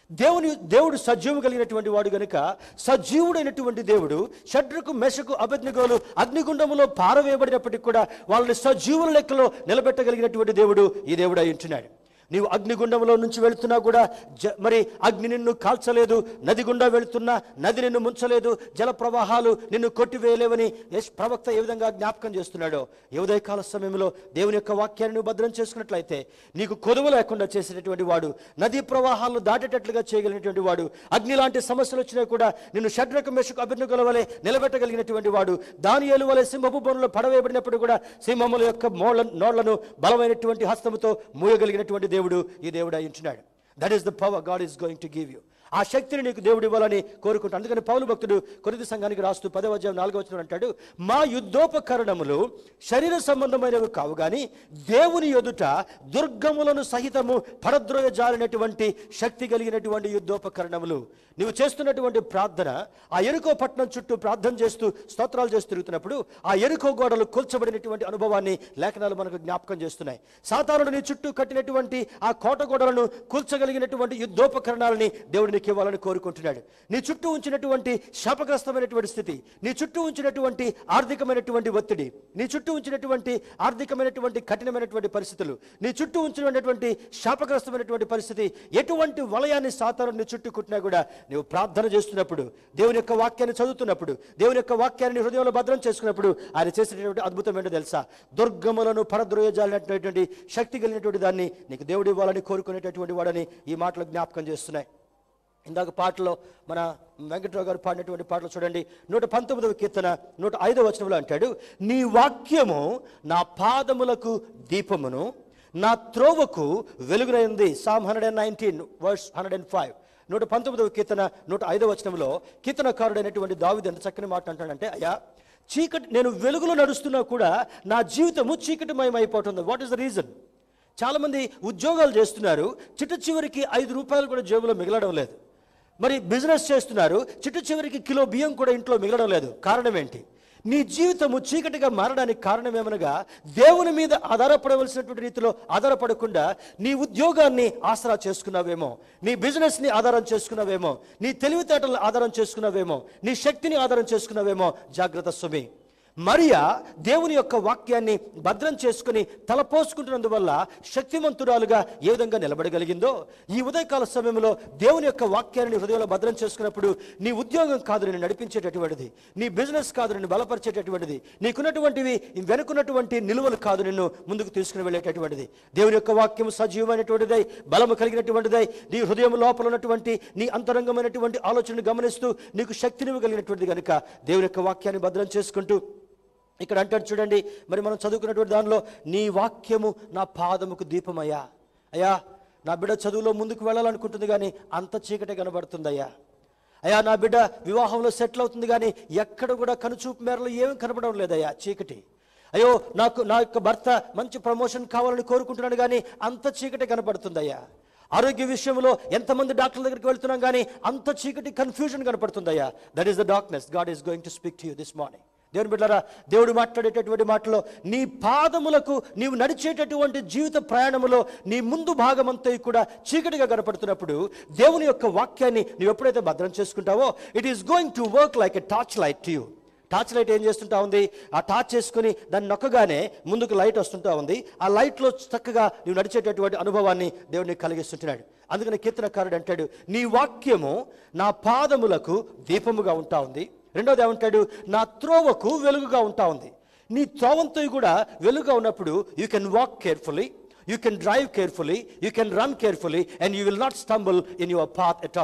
దేవుడు సజీవం కలిగినటువంటి వాడు గనుక, సజీవుడైనటువంటి దేవుడు షడ్రకు మెషకు అబేద్నెగోలు అగ్నిగుండములో పారవేయబడినప్పటికీ కూడా వాళ్ళని సజీవుల లెక్కలో నిలబెట్టగలిగినటువంటి దేవుడు ఈ దేవుడు అయి ఉంటున్నాడు. నీవు అగ్నిగుండంలో నుంచి వెళుతున్నా కూడా మరి అగ్ని నిన్ను కాల్చలేదు, నది గుండా వెళుతున్నా నది నిన్ను ముంచలేదు, జల ప్రవాహాలు నిన్ను కొట్టివేయలేవని ప్రవక్త ఏ విధంగా జ్ఞాపకం చేస్తున్నాడో, ఈ ఉదయకాల సమయంలో దేవుని యొక్క వాక్యాన్ని నువ్వు భద్రం చేసుకున్నట్లయితే నీకు కొదువు లేకుండా చేసేటటువంటి వాడు, నదీ ప్రవాహాలను దాటేటట్లుగా చేయగలిగినటువంటి వాడు, అగ్ని లాంటి సమస్యలు వచ్చినా కూడా నిన్ను షడ్రకు మెషకు అబేద్నెగోల వలె నిలబెట్టగలిగినటువంటి వాడు, దానియేలు వలె సింహపు బోనులో పడవేయబడినప్పుడు కూడా సింహముల యొక్క నోళ్లను బలమైనటువంటి హస్తముతో మూయగలిగినటువంటి దేవుడు ఈ దేవుడు అయి ఉంటున్నాడు. That is the power God is going to give you. ఆ శక్తిని నీకు దేవుడు ఇవ్వాలని కోరుకుంటాడు. అందుకని పౌలు భక్తుడు కొరింథీ సంఘానికి రాస్తూ 10వ అధ్యాయం 4వ వచనం అంటాడు, మా యుద్ధోపకరణములు శరీర సంబంధమైనవి కావు గాని దేవుని ఎదుట దుర్గములను సహితము పడద్రోయ జారినటువంటి శక్తి కలిగినటువంటి యుద్ధోపకరణములు. నువ్వు చేస్తున్నటువంటి ప్రార్థన ఆ ఎరుకో పట్టణం చుట్టూ ప్రార్థన చేస్తూ స్తోత్రాలు చేస్తూ తిరుగుతున్నప్పుడు ఆ ఎరుకో గోడలు కూల్చబడినటువంటి అనుభవాన్ని లేఖనాలు మనకు జ్ఞాపకం చేస్తున్నాయి. సాతానుడు నీ చుట్టూ కట్టినటువంటి ఆ కోట గోడలను కూల్చగలిగినటువంటి యుద్ధోపకరణాలని దేవుడు నీకు ఇవ్వాలని కోరుకుంటున్నాడు. నీ చుట్టూ ఉంచినటువంటి శాపగ్రస్తమైనటువంటి స్థితి, నీ చుట్టూ ఉంచినటువంటి ఆర్థికమైనటువంటి ఒత్తిడి, నీ చుట్టూ ఉంచినటువంటి ఆర్థికమైనటువంటి కఠినమైనటువంటి పరిస్థితులు, నీ చుట్టూ ఉంచినటువంటి శాపగ్రస్తమైనటువంటి పరిస్థితి, ఎటువంటి వలయాన్ని సాతానుడు నీ చుట్టూ కుట్టినా కూడా నువ్వు ప్రార్థన చేస్తున్నప్పుడు, దేవుని యొక్క వాక్యాన్ని చదువుతున్నప్పుడు, దేవుని యొక్క వాక్యాన్ని హృదయంలో భద్రం చేసుకున్నప్పుడు ఆయన చేసినటువంటి అద్భుతం ఏంటో తెలుసా? దుర్గములను పడద్రోయజాలినటువంటి శక్తి కలిగినటువంటి దాన్ని నీకు దేవుడు ఇవ్వాలని కోరుకునేటటువంటి వాడని ఈ మాటలు జ్ఞాపకం చేస్తున్నాయి. ఇందాక పాటలో మన వెంకట్రావు గారు పాడినటువంటి పాటలు చూడండి. 119వ కీర్తన 105వ వచనంలో అంటాడు, నీ వాక్యము నా పాదములకు దీపమును నా త్రోవకు వెలుగునైంది. Psalm 119 verse 105. 119వ కీర్తన 105వ వచనంలో కీర్తనకారుడైనటువంటి దావీదు ఎంత చక్కని మాట అంటాడంటే, అయ్యా చీకటి, నేను వెలుగులో నడుస్తున్నా కూడా నా జీవితము చీకటిమయం అయిపోతుంది. What is the reason? చాలామంది ఉద్యోగాలు చేస్తున్నారు, చిట్ట చివరికి 5 రూపాయలు కూడా జేబులో మిగలడం లేదు. మరి బిజినెస్ చేస్తున్నారు, చిట్ట చివరికి కిలో బియ్యం కూడా ఇంట్లో మిగలడం లేదు. కారణం ఏంటి? నీ జీవితము చీకటిగా మారడానికి కారణమేమనగా దేవుని మీద ఆధారపడవలసినటువంటి రీతిలో ఆధారపడకుండా నీ ఉద్యోగాన్ని ఆసరా చేసుకున్నావేమో, నీ బిజినెస్ని ఆధారం చేసుకున్నావేమో, నీ తెలివితేటలను ఆధారం చేసుకున్నావేమో, నీ శక్తిని ఆధారం చేసుకున్నావేమో. జాగ్రత్త సుమి. మరియా దేవుని యొక్క వాక్యాన్ని భద్రం చేసుకుని తలపోసుకుంటున్నందువల్ల శక్తిమంతురాలుగా ఏ విధంగా నిలబడగలిగిందో, ఈ ఉదయకాల సమయంలో దేవుని యొక్క వాక్యాన్ని హృదయంలో భద్రం చేసుకున్నప్పుడు నీ ఉద్యోగం కాదు నిన్ను నడిపించేటటువంటిది, నీ బిజినెస్ కాదు నిన్ను బలపరిచేటటువంటిది, నీకున్నటువంటివి వెనుకున్నటువంటి నిలువలు కాదు నిన్ను ముందుకు తీసుకుని వెళ్ళేటటువంటిది. దేవుని యొక్క వాక్యం సజీవమైనటువంటిదై బలము కలిగినటువంటిదై నీ హృదయం లోపల ఉన్నటువంటి నీ అంతరంగమైనటువంటి ఆలోచనను గమనిస్తూ నీకు శక్తిని కలిగినటువంటిది కనుక దేవుని యొక్క వాక్యాన్ని భద్రం చేసుకుంటూ ఇక్కడ అంటాడు చూడండి, మరి మనం చదువుకున్నటువంటి దానిలో నీ వాక్యము నా పాదముకు దీపమయ్యా. అయ్యా నా బిడ్డ చదువులో ముందుకు వెళ్ళాలనుకుంటుంది కానీ అంత చీకటి కనబడుతుందయ్యా. అయ్యా నా బిడ్డ వివాహంలో సెటిల్ అవుతుంది కానీ ఎక్కడ కూడా కనుచూపు మేరలో ఏమీ కనపడడం లేదయ్యా, చీకటి. అయ్యో నా యొక్క భర్త మంచి ప్రమోషన్ కావాలని కోరుకుంటున్నాడు కానీ అంత చీకటి కనపడుతుందయ్యా. ఆరోగ్య విషయంలో ఎంతమంది డాక్టర్ల దగ్గరికి వెళ్తున్నాం కానీ అంత చీకటి, కన్ఫ్యూజన్ కనపడుతుందయ్యా. That is the darkness. God is going to speak to you this morning. దేవుని బిడ్డలారా, దేవుడు మాట్లాడేటటువంటి మాటలో నీ పాదములకు నీవు నడిచేటటువంటి జీవిత ప్రయాణములో నీ ముందు భాగమంతా కూడా చీకటిగా కనపడుతున్నప్పుడు దేవుని యొక్క వాక్యాన్ని నువ్వు ఎప్పుడైతే భద్రం చేసుకుంటావో, it is going to work like a torch light to you. Torch light ఏం చేస్తుంటా ఉంది? ఆ టార్చ్ చేసుకుని దాన్ని నొక్కగానే ముందుకు లైట్ వస్తుంటా ఉంది. ఆ లైట్లో చక్కగా నువ్వు నడిచేటటువంటి అనుభవాన్ని దేవుడు నీకు కలిగిస్తుంటున్నాడు. అందుకని కీర్తనకారుడు అంటాడు, నీ వాక్యము నా పాదములకు దీపముగా ఉంటా ఉంది. రెండోది ఏమంటాడు? నా త్రోవకు వెలుగుగా ఉంటా ఉంది. నీ త్రోవంతో కూడా వెలుగుగా ఉన్నప్పుడు you can walk carefully, you can drive carefully, you can run carefully, and you will not stumble in your path at all.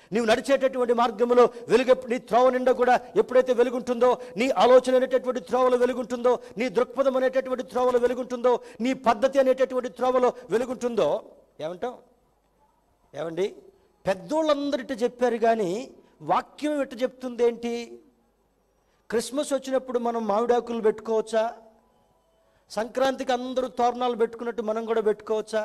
నీవు నడిచేటటువంటి మార్గంలో వెలుగు, నీ త్రోవ నిండా కూడా ఎప్పుడైతే వెలుగుంటుందో, నీ ఆలోచన అనేటటువంటి త్రోవలో వెలుగుంటుందో, నీ దృక్పథం అనేటటువంటి త్రోవలో వెలుగుంటుందో, నీ పద్ధతి అనేటటువంటి త్రోవలో వెలుగుంటుందో, ఏమండి పెద్దోళ్ళందరిట చెప్పారు కానీ వాక్యం ఎట్ట చెప్తుంది ఏంటి? క్రిస్మస్ వచ్చినప్పుడు మనం మామిడాకులు పెట్టుకోవచ్చా? సంక్రాంతికి అందరూ తోరణాలు పెట్టుకున్నట్టు మనం కూడా పెట్టుకోవచ్చా?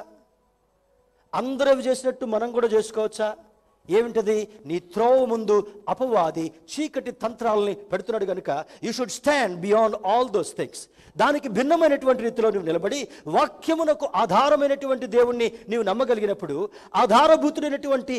అందరూ అవి చేసినట్టు మనం కూడా చేసుకోవచ్చా? ఏమిటది? నీ త్రోవ ముందు అపవాది చీకటి తంత్రాలని పెడుతున్నాడు కనుక you should stand beyond all those things. దానికి భిన్నమైనటువంటి రీతిలో నువ్వు నిలబడి వాక్యమునకు ఆధారమైనటువంటి దేవుణ్ణి నీవు నమ్మగలిగినప్పుడు, ఆధారభూతుడైనటువంటి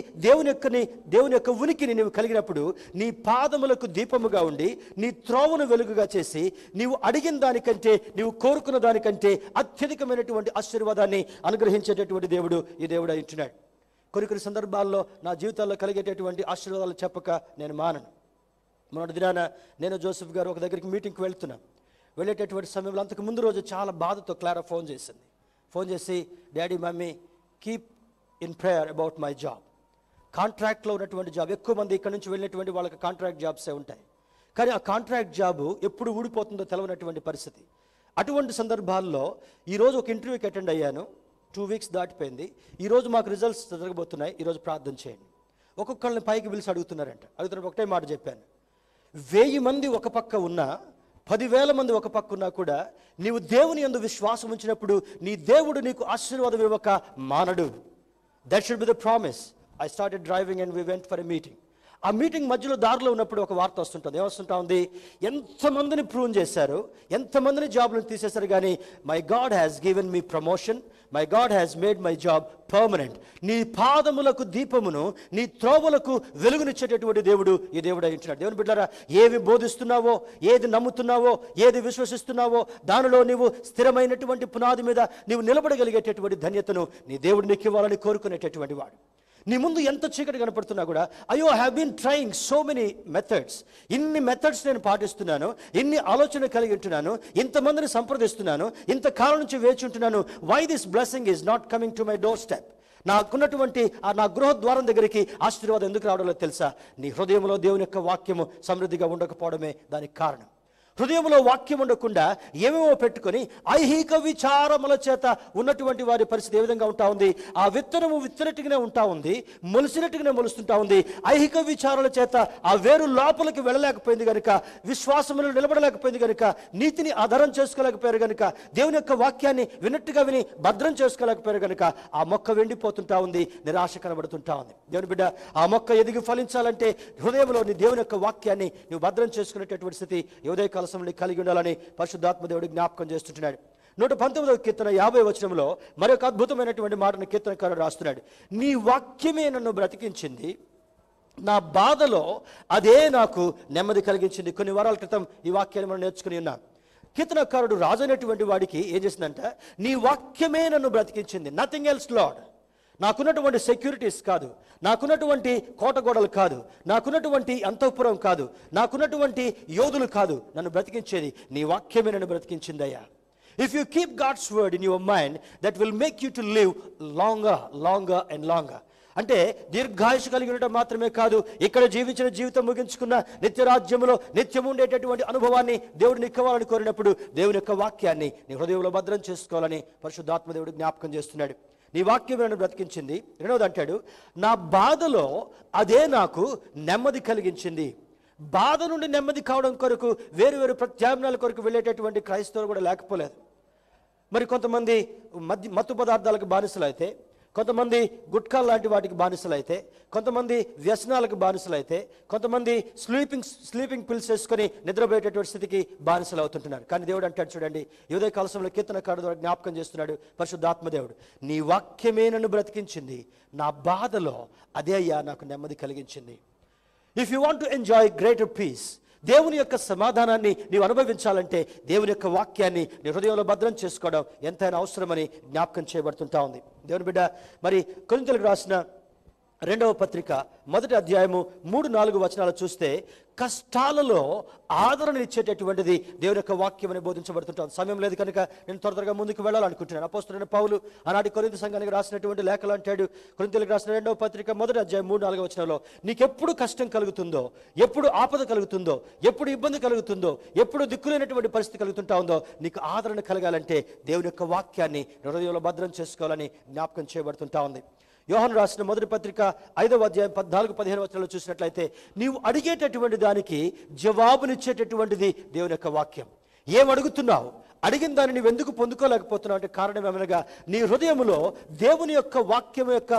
దేవుని యొక్క ఉనికిని నీవు కలిగినప్పుడు, నీ పాదములకు దీపముగా ఉండి నీ త్రోవను వెలుగుగా చేసి నీవు అడిగిన దానికంటే, నీవు కోరుకున్న దానికంటే అత్యధికమైనటువంటి ఆశీర్వాదాన్ని అనుగ్రహించేటటువంటి దేవుడు ఈ దేవుడు అయింటున్నాడు. కొన్ని సందర్భాల్లో నా జీవితాల్లో కలిగేటటువంటి ఆశీర్వాదాలు చెప్పక నేను మానను. మొన్నటి దినాన నేను జోసెఫ్ గారు ఒక దగ్గరికి మీటింగ్కి వెళ్తున్నాను. వెళ్ళేటటువంటి సమయంలో అంతకు ముందు రోజు చాలా బాధతో క్లారా ఫోన్ చేసింది. ఫోన్ చేసి, daddy mummy keep in prayer about my job. కాంట్రాక్ట్లో ఉన్నటువంటి జాబ్, ఎక్కువ మంది ఇక్కడ నుంచి వెళ్ళినటువంటి వాళ్ళకి కాంట్రాక్ట్ జాబ్సే ఉంటాయి. కానీ ఆ కాంట్రాక్ట్ జాబు ఎప్పుడు ఊడిపోతుందో తెలవనటువంటి పరిస్థితి. అటువంటి సందర్భాల్లో ఈరోజు ఒక ఇంటర్వ్యూకి అటెండ్ అయ్యాను. 2 వీక్స్ దాటిపోయింది. ఈరోజు మాకు రిజల్ట్స్ జరగబోతున్నాయి, ఈరోజు ప్రార్థన చేయండి. ఒక్కొక్కళ్ళని పైకి పిలిచి అడుగుతున్నారు. ఒకటే మాట చెప్పాను, 1000 మంది ఒక పక్క ఉన్నా, 10,000 మంది ఒక పక్క ఉన్నా కూడా నీవు దేవుని యందు విశ్వాసం ఉంచినప్పుడు నీ దేవుడు నీకు ఆశీర్వాదం ఇవ్వక మానడు. That should be the promise. I started driving and we went for a meeting. ఆ మీటింగ్ మధ్యలో దారిలో ఉన్నప్పుడు ఒక వార్త వస్తుంటుంది. ఏమొస్తుంటా ఉంది? ఎంతమందిని ప్రూవ్ చేశారు, ఎంతమందిని జాబ్లను తీసేశారు, కానీ my God has given me promotion, my God has made my job permanent. నీ పాదములకు దీపమును, నీ త్రోవలకు వెలుగునిచ్చేటటువంటి దేవుడు ఈ దేవుడు అయింటున్నాడు. దేవుని బిడ్డలారా, ఏవి బోధిస్తున్నావో, ఏది నమ్ముతున్నావో, ఏది విశ్వసిస్తున్నావో దానిలో నీవు స్థిరమైనటువంటి పునాది మీద నీవు నిలబడగలిగేటటువంటి ధన్యతను నీ దేవుడు నీకు ఇవ్వాలని కోరుకునేటటువంటి వాడు. నీ ముందు ఎంత చీకటి కనపడుతున్నా కూడా, అయ్యో I have been trying so many methods, ఇన్ని మెథడ్స్ నేను పాటిస్తున్నాను, ఇన్ని ఆలోచన కలిగి ఉంటున్నాను, ఇంతమందిని సంప్రదిస్తున్నాను, ఇంతకాలం నుంచి వేచి ఉంటున్నాను, why this blessing is not coming to my door step? నాకున్నటువంటి నా గృహ ద్వారం దగ్గరికి ఆశీర్వాదం ఎందుకు రావడంలో తెలుసా? నీ హృదయంలో దేవుని యొక్క వాక్యము సమృద్ధిగా ఉండకపోవడమే దానికి కారణం. హృదయంలో వాక్యం ఉండకుండా ఏమేమో పెట్టుకొని ఐహిక విచారముల చేత ఉన్నటువంటి వారి పరిస్థితి ఏ విధంగా ఉంటా ఉంది? ఆ విత్తనము విత్తనట్టుగానే ఉంటా ఉంది, మొలిసినట్టుగానే మొలుస్తుంటా ఉంది. ఐహిక విచారాల చేత ఆ వేరు లోపలికి వెళ్ళలేకపోయింది కనుక, విశ్వాసములు నిలబడలేకపోయింది కనుక, నీతిని ఆధారం చేసుకోలేకపోయారు కనుక, దేవుని యొక్క వాక్యాన్ని విన్నట్టుగా విని భద్రం చేసుకోలేకపోయారు కనుక ఆ మొక్క వెండిపోతుంటా ఉంది, నిరాశ కనబడుతుంటా ఉంది. దేవుని బిడ్డ, ఆ మొక్క ఎదిగి ఫలించాలంటే హృదయంలో నీ దేవుని యొక్క వాక్యాన్ని నువ్వు భద్రం చేసుకునేటటువంటి స్థితి ఉదయకాల సమయంలో కలిగి ఉండాలని పరిశుద్ధాత్మ దేవుడు జ్ఞాపకం చేస్తుంటున్నాడు. 119వ కీర్తన 50వ వచనంలో మరొక అద్భుతమైనటువంటి మాటను కీర్తనకారుడు రాస్తున్నాడు. నీ వాక్యమే నన్ను బ్రతికించింది, నా బాధలో అదే నాకు నెమ్మది కలిగించింది. కొన్ని వారాల క్రితం ఈ వాక్యాన్ని మనం నేర్చుకుని ఉన్నాం. కీర్తనకారుడు రాజు అనేటువంటి వాడికి ఏం చేసిందంట? నీ వాక్యమే నన్ను బ్రతికించింది, నథింగ్ ఎల్స్ లార్డ్. నాకున్నటువంటి సెక్యూరిటీస్ కాదు, నాకున్నటువంటి కోటగోడలు కాదు, నాకున్నటువంటి అంతఃపురం కాదు, నాకున్నటువంటి యోధులు కాదు నన్ను బ్రతికించేది, నీ వాక్యమే నన్ను బ్రతికించిందయ్యా. If you keep God's word in your mind, that will make you to live longer and longer. అంటే దీర్ఘాయుషు కలిగి ఉండటం మాత్రమే కాదు, ఇక్కడ జీవించిన జీవితం ముగించుకున్న నిత్యరాజ్యంలో నిత్యం ఉండేటటువంటి అనుభవాన్ని దేవుడిని ఇవ్వాలని కోరినప్పుడు దేవుని యొక్క వాక్యాన్ని నీ హృదయంలో భద్రం చేసుకోవాలని పరిశుద్ధాత్మ దేవుడు జ్ఞాపకం చేస్తున్నాడు. నీ వాక్యం నన్ను బ్రతికించింది. రెండవది అంటాడు, నా బాధలో అదే నాకు నెమ్మది కలిగించింది. బాధ నుండి నెమ్మది కావడం కొరకు వేరు ప్రత్యామ్నాయాల కొరకు వెళ్ళేటటువంటి క్రైస్తవులు కూడా లేకపోలేదు. మరి కొంతమంది మత్తు పదార్థాలకు బానిసలు అయితే, కొంతమంది గుట్కా లాంటి వాటికి బానిసలు అయితే, కొంతమంది వ్యసనాలకు బానిసలు అయితే, కొంతమంది స్లీపింగ్ పిల్స్ వేసుకొని నిద్రపోయేటటువంటి స్థితికి బానిసలు అవుతుంటున్నారు. కానీ దేవుడు అంటాడు చూడండి, ఉదయ కాలంలో కీర్తనకారుడు ద్వారా జ్ఞాపకం చేస్తున్నాడు పరిశుద్ధాత్మదేవుడు, నీ వాక్యమే నన్ను బ్రతికించింది, నా బాధలో అదే అయ్యా నాకు నెమ్మది కలిగించింది. If you want to enjoy greater peace, దేవుని యొక్క సమాధానాన్ని నీవు అనుభవించాలంటే దేవుని యొక్క వాక్యాన్ని నీ హృదయంలో భద్రం చేసుకోవడం ఎంతైనా అవసరమని జ్ఞాపకం చేయబడుతుంటా ఉంది. దేవుని బిడ్డ, మరి కొరింథీయులకు రాసిన రెండవ పత్రిక 1వ అధ్యాయము 3-4 వచనాలు చూస్తే కష్టాలలో ఆదరణ ఇచ్చేటటువంటిది దేవుని యొక్క వాక్యం అని బోధించబడుతుంటాం. సమయం లేదు కనుక నేను త్వరగా ముందుకు వెళ్ళాలనుకుంటున్నాను. అపోస్తలుడైన పౌలు ఆనాటి కొరింథీ సంఘానికి రాసినటువంటి లేఖలు అంటాడు. కొరింథీయులకు రాసిన 2వ పత్రిక 1వ అధ్యాయం 3-4 వచనంలో, నీకెప్పుడు కష్టం కలుగుతుందో, ఎప్పుడు ఆపద కలుగుతుందో, ఎప్పుడు ఇబ్బంది కలుగుతుందో, ఎప్పుడు దిక్కులేనటువంటి పరిస్థితి కలుగుతుంటా ఉందో, నీకు ఆదరణ కలగాలంటే దేవుని యొక్క వాక్యాన్ని హృదయంలో భద్రం చేసుకోవాలని జ్ఞాపకం చేయబడుతుంటా ఉంది. యోహాను రాసిన 1వ పత్రిక 5వ అధ్యాయం 14-15 వచనాలు చూసినట్లయితే, నీవు అడిగేటటువంటి దానికి జవాబునిచ్చేటటువంటిది దేవుని యొక్క వాక్యం. ఏం అడుగుతున్నావు, అడిగిన దాన్ని నువ్వు ఎందుకు పొందుకోలేకపోతున్నావు అంటే కారణం ఏమనగా నీ హృదయంలో దేవుని యొక్క వాక్యం యొక్క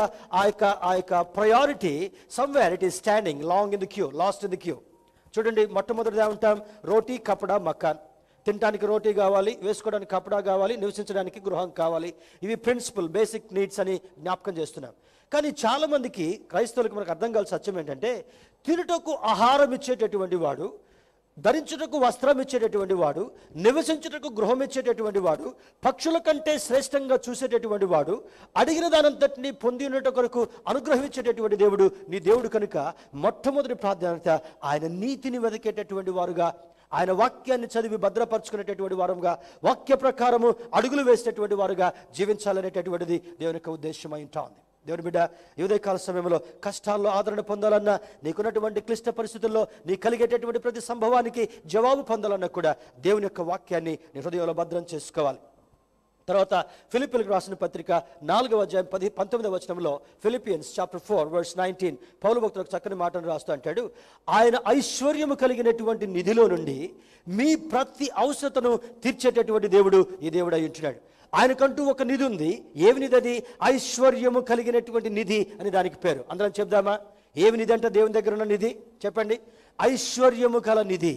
ఆ యొక్క priority somewhere it is standing long in the queue, last in the queue. చూడండి, మొట్టమొదటిగా ఉంటాం రోటీ, కపడా, మకాన్. తినడానికి రోటీ కావాలి, వేసుకోవడానికి కపడా కావాలి, నివసించడానికి గృహం కావాలి. ఇవి ప్రిన్సిపల్ బేసిక్ నీడ్స్ అని జ్ఞాపకం చేస్తున్నాం. కానీ చాలామందికి క్రైస్తవులకు మనకు అర్థం కావాల్సిన సత్యం ఏంటంటే, తినుటకు ఆహారం ఇచ్చేటటువంటి వాడు, ధరించుటకు వస్త్రం ఇచ్చేటటువంటి వాడు, నివసించుటకు గృహం ఇచ్చేటటువంటి వాడు, పక్షుల కంటే శ్రేష్టంగా చూసేటటువంటి వాడు, అడిగిన దానంతటినీ పొంది ఉన్నట్టు కొరకు అనుగ్రహించేటటువంటి దేవుడు నీ దేవుడు కనుక మొట్టమొదటి ప్రాధాన్యత ఆయన నీతిని వెతికేటటువంటి వారుగా, ఆయన వాక్యాన్ని చదివి భద్రపరుచుకునేటటువంటి వారుగా, వాక్య ప్రకారము అడుగులు వేసేటటువంటి వారుగా జీవించాలనేటటువంటిది దేవుని యొక్క ఉద్దేశం అయి ఉంటుంది. దేవుని బిడ్డ, ఈ ఉదయకాల సమయంలో కష్టాల్లో ఆదరణ పొందాలన్నా, నీకున్నటువంటి క్లిష్ట పరిస్థితుల్లో నీ కలిగేటటువంటి ప్రతి సంభవానికి జవాబు పొందాలన్నా కూడా దేవుని యొక్క వాక్యాన్ని నీ హృదయంలో భద్రం చేసుకోవాలి. తర్వాత ఫిలిప్పీలకు రాసిన పత్రిక 4వ అధ్యాయం 19వ వచనంలో, ఫిలిపియన్స్ చాప్టర్ 4:19 పౌలు భక్తులకు చక్కని మాటను రాస్తూ అంటాడు, ఆయన ఐశ్వర్యము కలిగినటువంటి నిధిలో నుండి మీ ప్రతి అవసరతను తీర్చేటటువంటి దేవుడు ఈ దేవుడు అయి ఉంటున్నాడు. ఆయనకంటూ ఒక నిధి ఉంది. ఏమి నిధి అది? ఐశ్వర్యము కలిగినటువంటి నిధి అని దానికి పేరు. అందరం చెప్దామా? ఏమి నిధి అంటే దేవుని దగ్గర ఉన్న నిధి? చెప్పండి. ఐశ్వర్యము కల నిధి.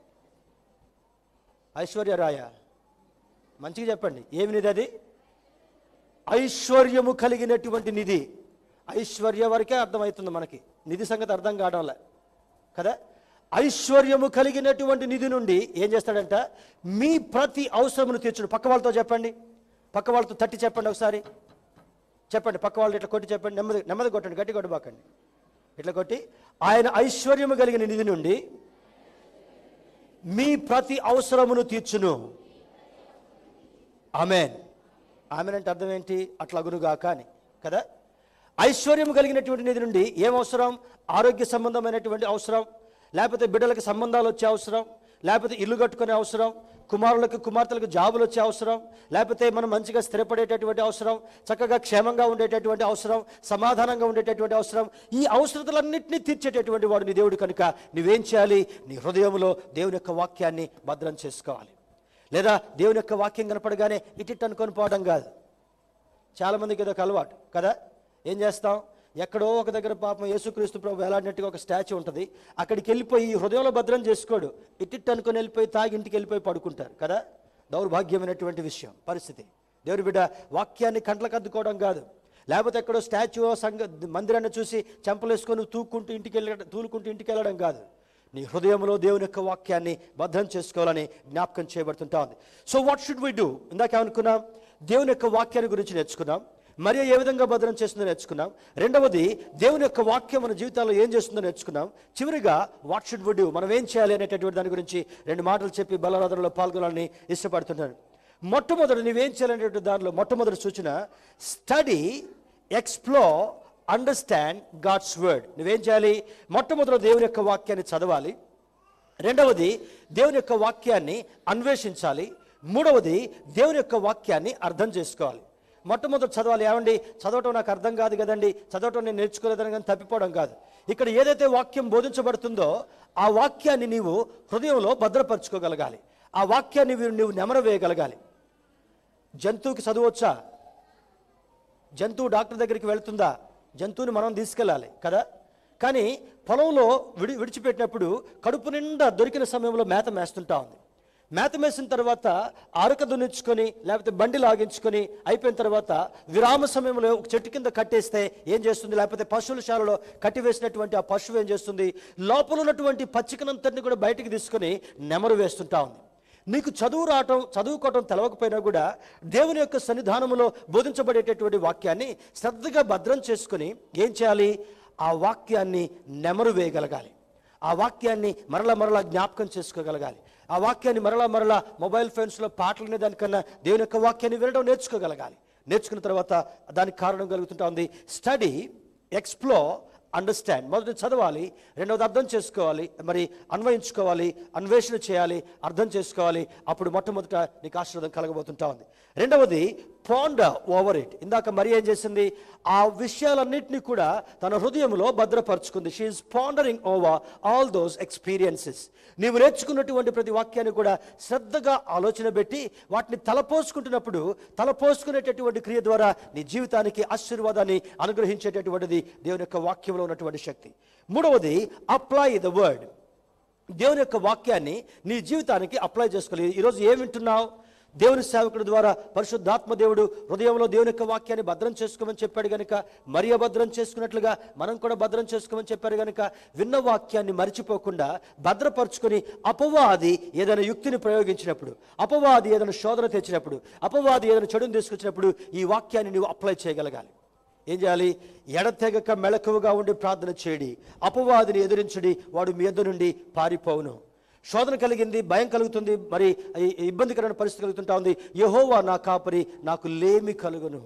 ఐశ్వర్య రాయ మంచిగా చెప్పండి, ఏమి నిధి అది? ఐశ్వర్యము కలిగినటువంటి నిధి. ఐశ్వర్య వరకే అర్థమవుతుంది మనకి, నిధి సంగతి అర్థం కావడంలే కదా. ఐశ్వర్యము కలిగినటువంటి నిధి నుండి ఏం చేస్తాడంట? మీ ప్రతి అవసరమును తీర్చుడు. పక్క వాళ్ళతో చెప్పండి, పక్క వాళ్ళతో తట్టి చెప్పండి, ఒకసారి చెప్పండి. పక్క వాళ్ళు ఇట్లా కొట్టి చెప్పండి, నెమ్మది కొట్టండి, గట్టి కొట్టబాకండి, ఇట్లా కొట్టి, ఆయన ఐశ్వర్యము కలిగిన నిధి నుండి మీ ప్రతి అవసరమును తీర్చును. ఆమెన్. ఆమెన్ అంటే అర్థం ఏంటి? అట్లా అగునుగాక అని కదా. ఐశ్వర్యం కలిగినటువంటి నిధి నుండి ఏం అవసరం? ఆరోగ్య సంబంధమైనటువంటి అవసరం, లేకపోతే బిడ్డలకు సంబంధాలు వచ్చే అవసరం, లేకపోతే ఇల్లు కట్టుకునే అవసరం, కుమారులకు కుమార్తెలకు జాబులు వచ్చే అవసరం, లేకపోతే మనం మంచిగా స్థిరపడేటటువంటి అవసరం, చక్కగా క్షేమంగా ఉండేటటువంటి అవసరం, సమాధానంగా ఉండేటటువంటి అవసరం. ఈ అవసరతలన్నింటినీ తీర్చేటటువంటి వాడు నీ దేవుడు కనుక నువ్వేం చేయాలి? నీ హృదయంలో దేవుని యొక్క వాక్యాన్ని భద్రం చేసుకోవాలి. లేదా దేవుని యొక్క వాక్యం కనపడగానే ఇటు అనుకొని పోవడం కాదు. చాలామందికి ఏదో ఒక అలవాటు కదా. ఏం చేస్తాం? ఎక్కడో ఒక దగ్గర పాపం యేసుక్రీస్తు ప్రభు వేలాడినట్టుగా ఒక స్టాచ్యూ ఉంటుంది, అక్కడికి వెళ్ళిపోయి హృదయంలో భద్రం చేసుకోడు, ఇటు అనుకొని వెళ్ళిపోయి తాగి ఇంటికి వెళ్ళిపోయి పడుకుంటారు కదా. దౌర్భాగ్యమైనటువంటి విషయం, పరిస్థితి. దేవుని బిడ్డ, వాక్యాన్ని కంట్లకు అద్దుకోవడం కాదు, లేకపోతే ఎక్కడో స్టాచ్యూ మందిరాన్ని చూసి చెంపలేసుకొని తూలుకుంటూ ఇంటికి వెళ్ళడం కాదు. నీ హృదయంలో దేవుని యొక్క వాక్యాన్ని భద్రం చేసుకోవాలని జ్ఞాపకం చేయబడుతుంటా ఉంది. So what should we do? ఇందాక ఏమనుకున్నాం? దేవుని యొక్క వాక్యాన్ని గురించి నేర్చుకున్నాం. మరి ఏ విధంగా భద్రం చేస్తుందో నేర్చుకున్నాం. రెండవది, దేవుని యొక్క వాక్యం మన జీవితాల్లో ఏం చేస్తుందో నేర్చుకున్నాం. చివరిగా వాట్ షుడ్ వి డూ, మనం ఏం చేయాలి అనేటటువంటి దాని గురించి 2 మాటలు చెప్పి బలారాధనలో పాల్గొనాలని ఇష్టపడుతున్నాను. మొట్టమొదటి నువ్వేం చేయాలనేటువంటి దానిలో మొట్టమొదటి సూచన, study, explore, understand God's word. నువ్వేం చేయాలి? మొట్టమొదటి దేవుని యొక్క వాక్యాన్ని చదవాలి. రెండవది, దేవుని యొక్క వాక్యాన్ని అన్వేషించాలి. మూడవది, దేవుని యొక్క వాక్యాన్ని అర్థం చేసుకోవాలి. మొట్టమొదటి చదవాలి. ఏమండి, చదవటం నాకు అర్థం కాదు కదండి, చదవటం నేను నేర్చుకోలేదని కానీ తప్పిపోవడం కాదు. ఇక్కడ ఏదైతే వాక్యం బోధించబడుతుందో ఆ వాక్యాన్ని నీవు హృదయంలో భద్రపరచుకోగలగాలి. ఆ వాక్యాన్ని నువ్వు నెమరవేయగలగాలి. జంతువుకి చదవచ్చా? జంతువు డాక్టర్ దగ్గరికి వెళ్తుందా? జంతువుని మనం తీసుకెళ్ళాలి కదా. కానీ పొలంలో విడిచిపెట్టినప్పుడు కడుపు నిండా దొరికిన సమయంలో మేత మేస్తుంటా ఉంది. మేత మేసిన తర్వాత ఆరక దున్నించుకొని లేకపోతే బండి లాగించుకొని అయిపోయిన తర్వాత విరామ సమయంలో ఒక చెట్టు కింద కట్టేస్తే ఏం చేస్తుంది? లేకపోతే పశువుల శాలలో కట్టివేసినటువంటి ఆ పశువు ఏం చేస్తుంది? లోపల ఉన్నటువంటి పచ్చికనంతటిని కూడా బయటికి తీసుకొని నెమరు వేస్తుంటా ఉంది. నీకు చదువుకోవటం తెలవకపోయినా కూడా దేవుని యొక్క సన్నిధానంలో బోధించబడేటటువంటి వాక్యాన్ని శ్రద్ధగా భద్రం చేసుకుని ఏం చేయాలి? ఆ వాక్యాన్ని నెమరు వేయగలగాలి. ఆ వాక్యాన్ని మరలా జ్ఞాపకం చేసుకోగలగాలి. ఆ వాక్యాన్ని మరలా మొబైల్ ఫోన్స్లో పాటలు వినే దానికన్నా దేవుని యొక్క వాక్యాన్ని వినడం నేర్చుకోగలగాలి. నేర్చుకున్న తర్వాత దానికి కారణం కలుగుతుంటా ఉంది. Study, explore, understand. మొదటి చదవాలి, రెండవది అర్థం చేసుకోవాలి, మరి అన్వయించుకోవాలి, అన్వేషణ చేయాలి, అర్థం చేసుకోవాలి. అప్పుడు మొట్టమొదట నీకు ఆశీర్వాదం కలగబోతుంటా ఉంది. రెండవది పాండర్ ఓవర్ ఇట్. ఇందాక మరి ఏం చేసింది? ఆ విషయాలన్నింటినీ కూడా తన హృదయంలో భద్రపరుచుకుంది. She is pondering over all those experiences. నీవు నేర్చుకున్నటువంటి ప్రతి వాక్యాన్ని కూడా శ్రద్ధగా ఆలోచన పెట్టి వాటిని తలపోసుకుంటున్నప్పుడు తలపోసుకునేటటువంటి క్రియ ద్వారా నీ జీవితానికి ఆశీర్వాదాన్ని అనుగ్రహించేటటువంటిది దేవుని యొక్క వాక్యంలో ఉన్నటువంటి శక్తి. మూడవది అప్లై ద వర్డ్. దేవుని యొక్క వాక్యాన్ని నీ జీవితానికి అప్లై చేసుకోవాలి. ఈరోజు ఏం వింటున్నావు? దేవుని సేవకుడి ద్వారా పరిశుద్ధాత్మ దేవుడు హృదయంలో దేవుని యొక్క వాక్యాన్ని భద్రం చేసుకోమని చెప్పాడు కనుక, మరియ భద్రం చేసుకున్నట్లుగా మనం కూడా భద్రం చేసుకోమని చెప్పారు కనుక, విన్న వాక్యాన్ని మరిచిపోకుండా భద్రపరుచుకొని అపవాది ఏదైనా యుక్తిని ప్రయోగించినప్పుడు, అపవాది ఏదైనా శోధన తెచ్చినప్పుడు, అపవాది ఏదైనా చెడుని తీసుకొచ్చినప్పుడు ఈ వాక్యాన్ని నువ్వు అప్లై చేయగలగాలి. ఏం చేయాలి? ఎడతెగక మెలకువగా ఉండి ప్రార్థన చేయడి, అపవాదిని ఎదిరించుడి, వాడు మీ యొద్ద నుండి పారిపోవును. శోధన కలిగింది, భయం కలుగుతుంది, మరి ఇబ్బందికరమైన పరిస్థితి కలుగుతుంటా ఉంది. యెహోవా నా కాపరి, నాకు లేమి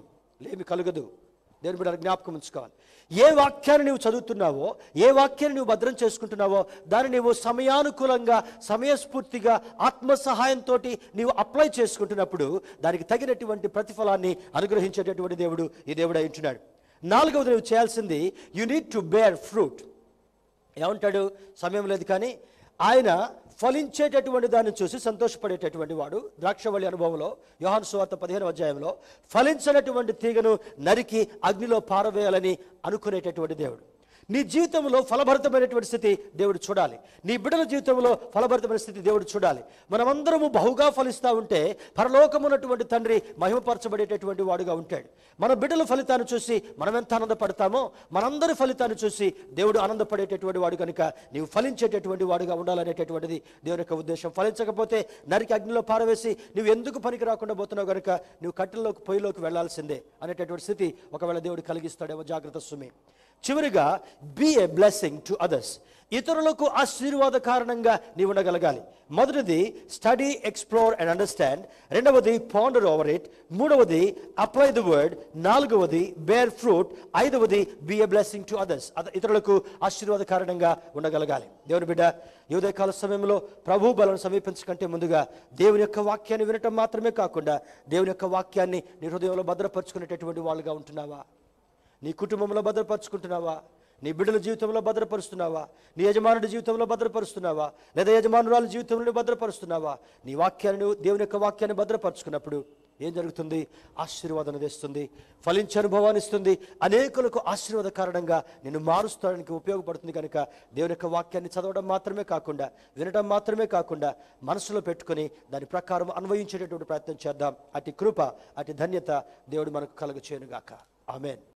కలుగదు. దేవుని బిడ్డలు జ్ఞాపకం ఉంచుకోవాలి. ఏ వాక్యాన్ని నువ్వు చదువుతున్నావో, ఏ వాక్యాన్ని నువ్వు భద్రం చేసుకుంటున్నావో దాన్ని నువ్వు సమయానుకూలంగా, సమయస్ఫూర్తిగా, ఆత్మ సహాయంతో నీవు అప్లై చేసుకుంటున్నప్పుడు దానికి తగినటువంటి ప్రతిఫలాన్ని అనుగ్రహించేటటువంటి దేవుడు ఈ దేవుడు అయి ఉంటున్నాడు. నాలుగవది నువ్వు చేయాల్సింది, you need to bear fruit. ఏమంటాడు? సమయం లేదు కానీ ఆయన ఫలించేటటువంటి దాన్ని చూసి సంతోషపడేటటువంటి వాడు. ద్రాక్షవల్లి అనుభవంలో యోహాను సువార్త 15వ అధ్యాయంలో ఫలించినటువంటి తీగను నరికి అగ్నిలో పారవేయాలని అనుకునేటటువంటి దేవుడు. నీ జీవితంలో ఫలభరితమైనటువంటి స్థితి దేవుడు చూడాలి. నీ బిడ్డల జీవితంలో ఫలభరితమైన స్థితి దేవుడు చూడాలి. మనమందరము బహుగా ఫలిస్తూ ఉంటే పరలోకమున్నటువంటి తండ్రి మహిమపరచబడేటటువంటి వాడుగా ఉంటాడు. మన బిడ్డల ఫలితాన్ని చూసి మనం ఎంత ఆనందపడతామో మనందరి ఫలితాన్ని చూసి దేవుడు ఆనందపడేటటువంటి వాడు కనుక నీవు ఫలించేటటువంటి వాడుగా ఉండాలనేటటువంటిది దేవుని యొక్క ఉద్దేశం. ఫలించకపోతే నరికి అగ్నిలో పారవేసి నువ్వు ఎందుకు పనికి రాకుండా పోతున్నావు కనుక నువ్వు కట్టెల్లోకి పొయ్యిలోకి వెళ్లాల్సిందే అనేటటువంటి స్థితి ఒకవేళ దేవుడు కలిగిస్తాడేమో. జాగ్రత్త సుమి. చివరిగా be a blessing to others. ఇతరులకు ఆశీర్వాద కారణంగా నీవు ఉండగలగాలి. మొదటిది స్టడీ, ఎక్స్ప్లోర్ అండ్ అండర్స్టాండ్. రెండవది పాండర్ ఓవర్ ఇట్. మూడవది అప్లై ద వర్డ్. నాలుగవది బేర్ ఫ్రూట్. ఐదవది be a blessing to others. ఇతరులకు ఆశీర్వాద కారణంగా ఉండగలగాలి. దేవుని బిడ్డ, ఈ ఉదయకాల సమయంలో ప్రభు బలను సమీపించకంటే ముందుగా దేవుని యొక్క వాక్యాన్ని వినటం మాత్రమే కాకుండా దేవుని యొక్క వాక్యాన్ని నీ హృదయంలో భద్రపరుచుకునేటటువంటి వాళ్ళుగా ఉంటున్నావా? నీ కుటుంబంలో భద్రపరుచుకుంటున్నావా? నీ బిడ్డల జీవితంలో భద్రపరుస్తున్నావా? నీ యజమానుడి జీవితంలో భద్రపరుస్తున్నావా? లేదా యజమానురాల జీవితంలో భద్రపరుస్తున్నావా? నీ వాక్యాన్ని, దేవుని యొక్క వాక్యాన్ని భద్రపరుచుకున్నప్పుడు ఏం జరుగుతుంది? ఆశీర్వాదం తెస్తుంది, ఫలించే అనుభవాన్ని ఇస్తుంది, అనేకులకు ఆశీర్వాద కారణంగా నిన్ను మారుస్తానికి ఉపయోగపడుతుంది. కనుక దేవుని యొక్క వాక్యాన్ని చదవడం మాత్రమే కాకుండా, వినడం మాత్రమే కాకుండా మనసులో పెట్టుకుని దాని ప్రకారం అన్వయించేటటువంటి ప్రయత్నం చేద్దాం. అటు కృప, అటు ధన్యత దేవుడు మనకు కలుగచేయునుగాక. ఆమేన్.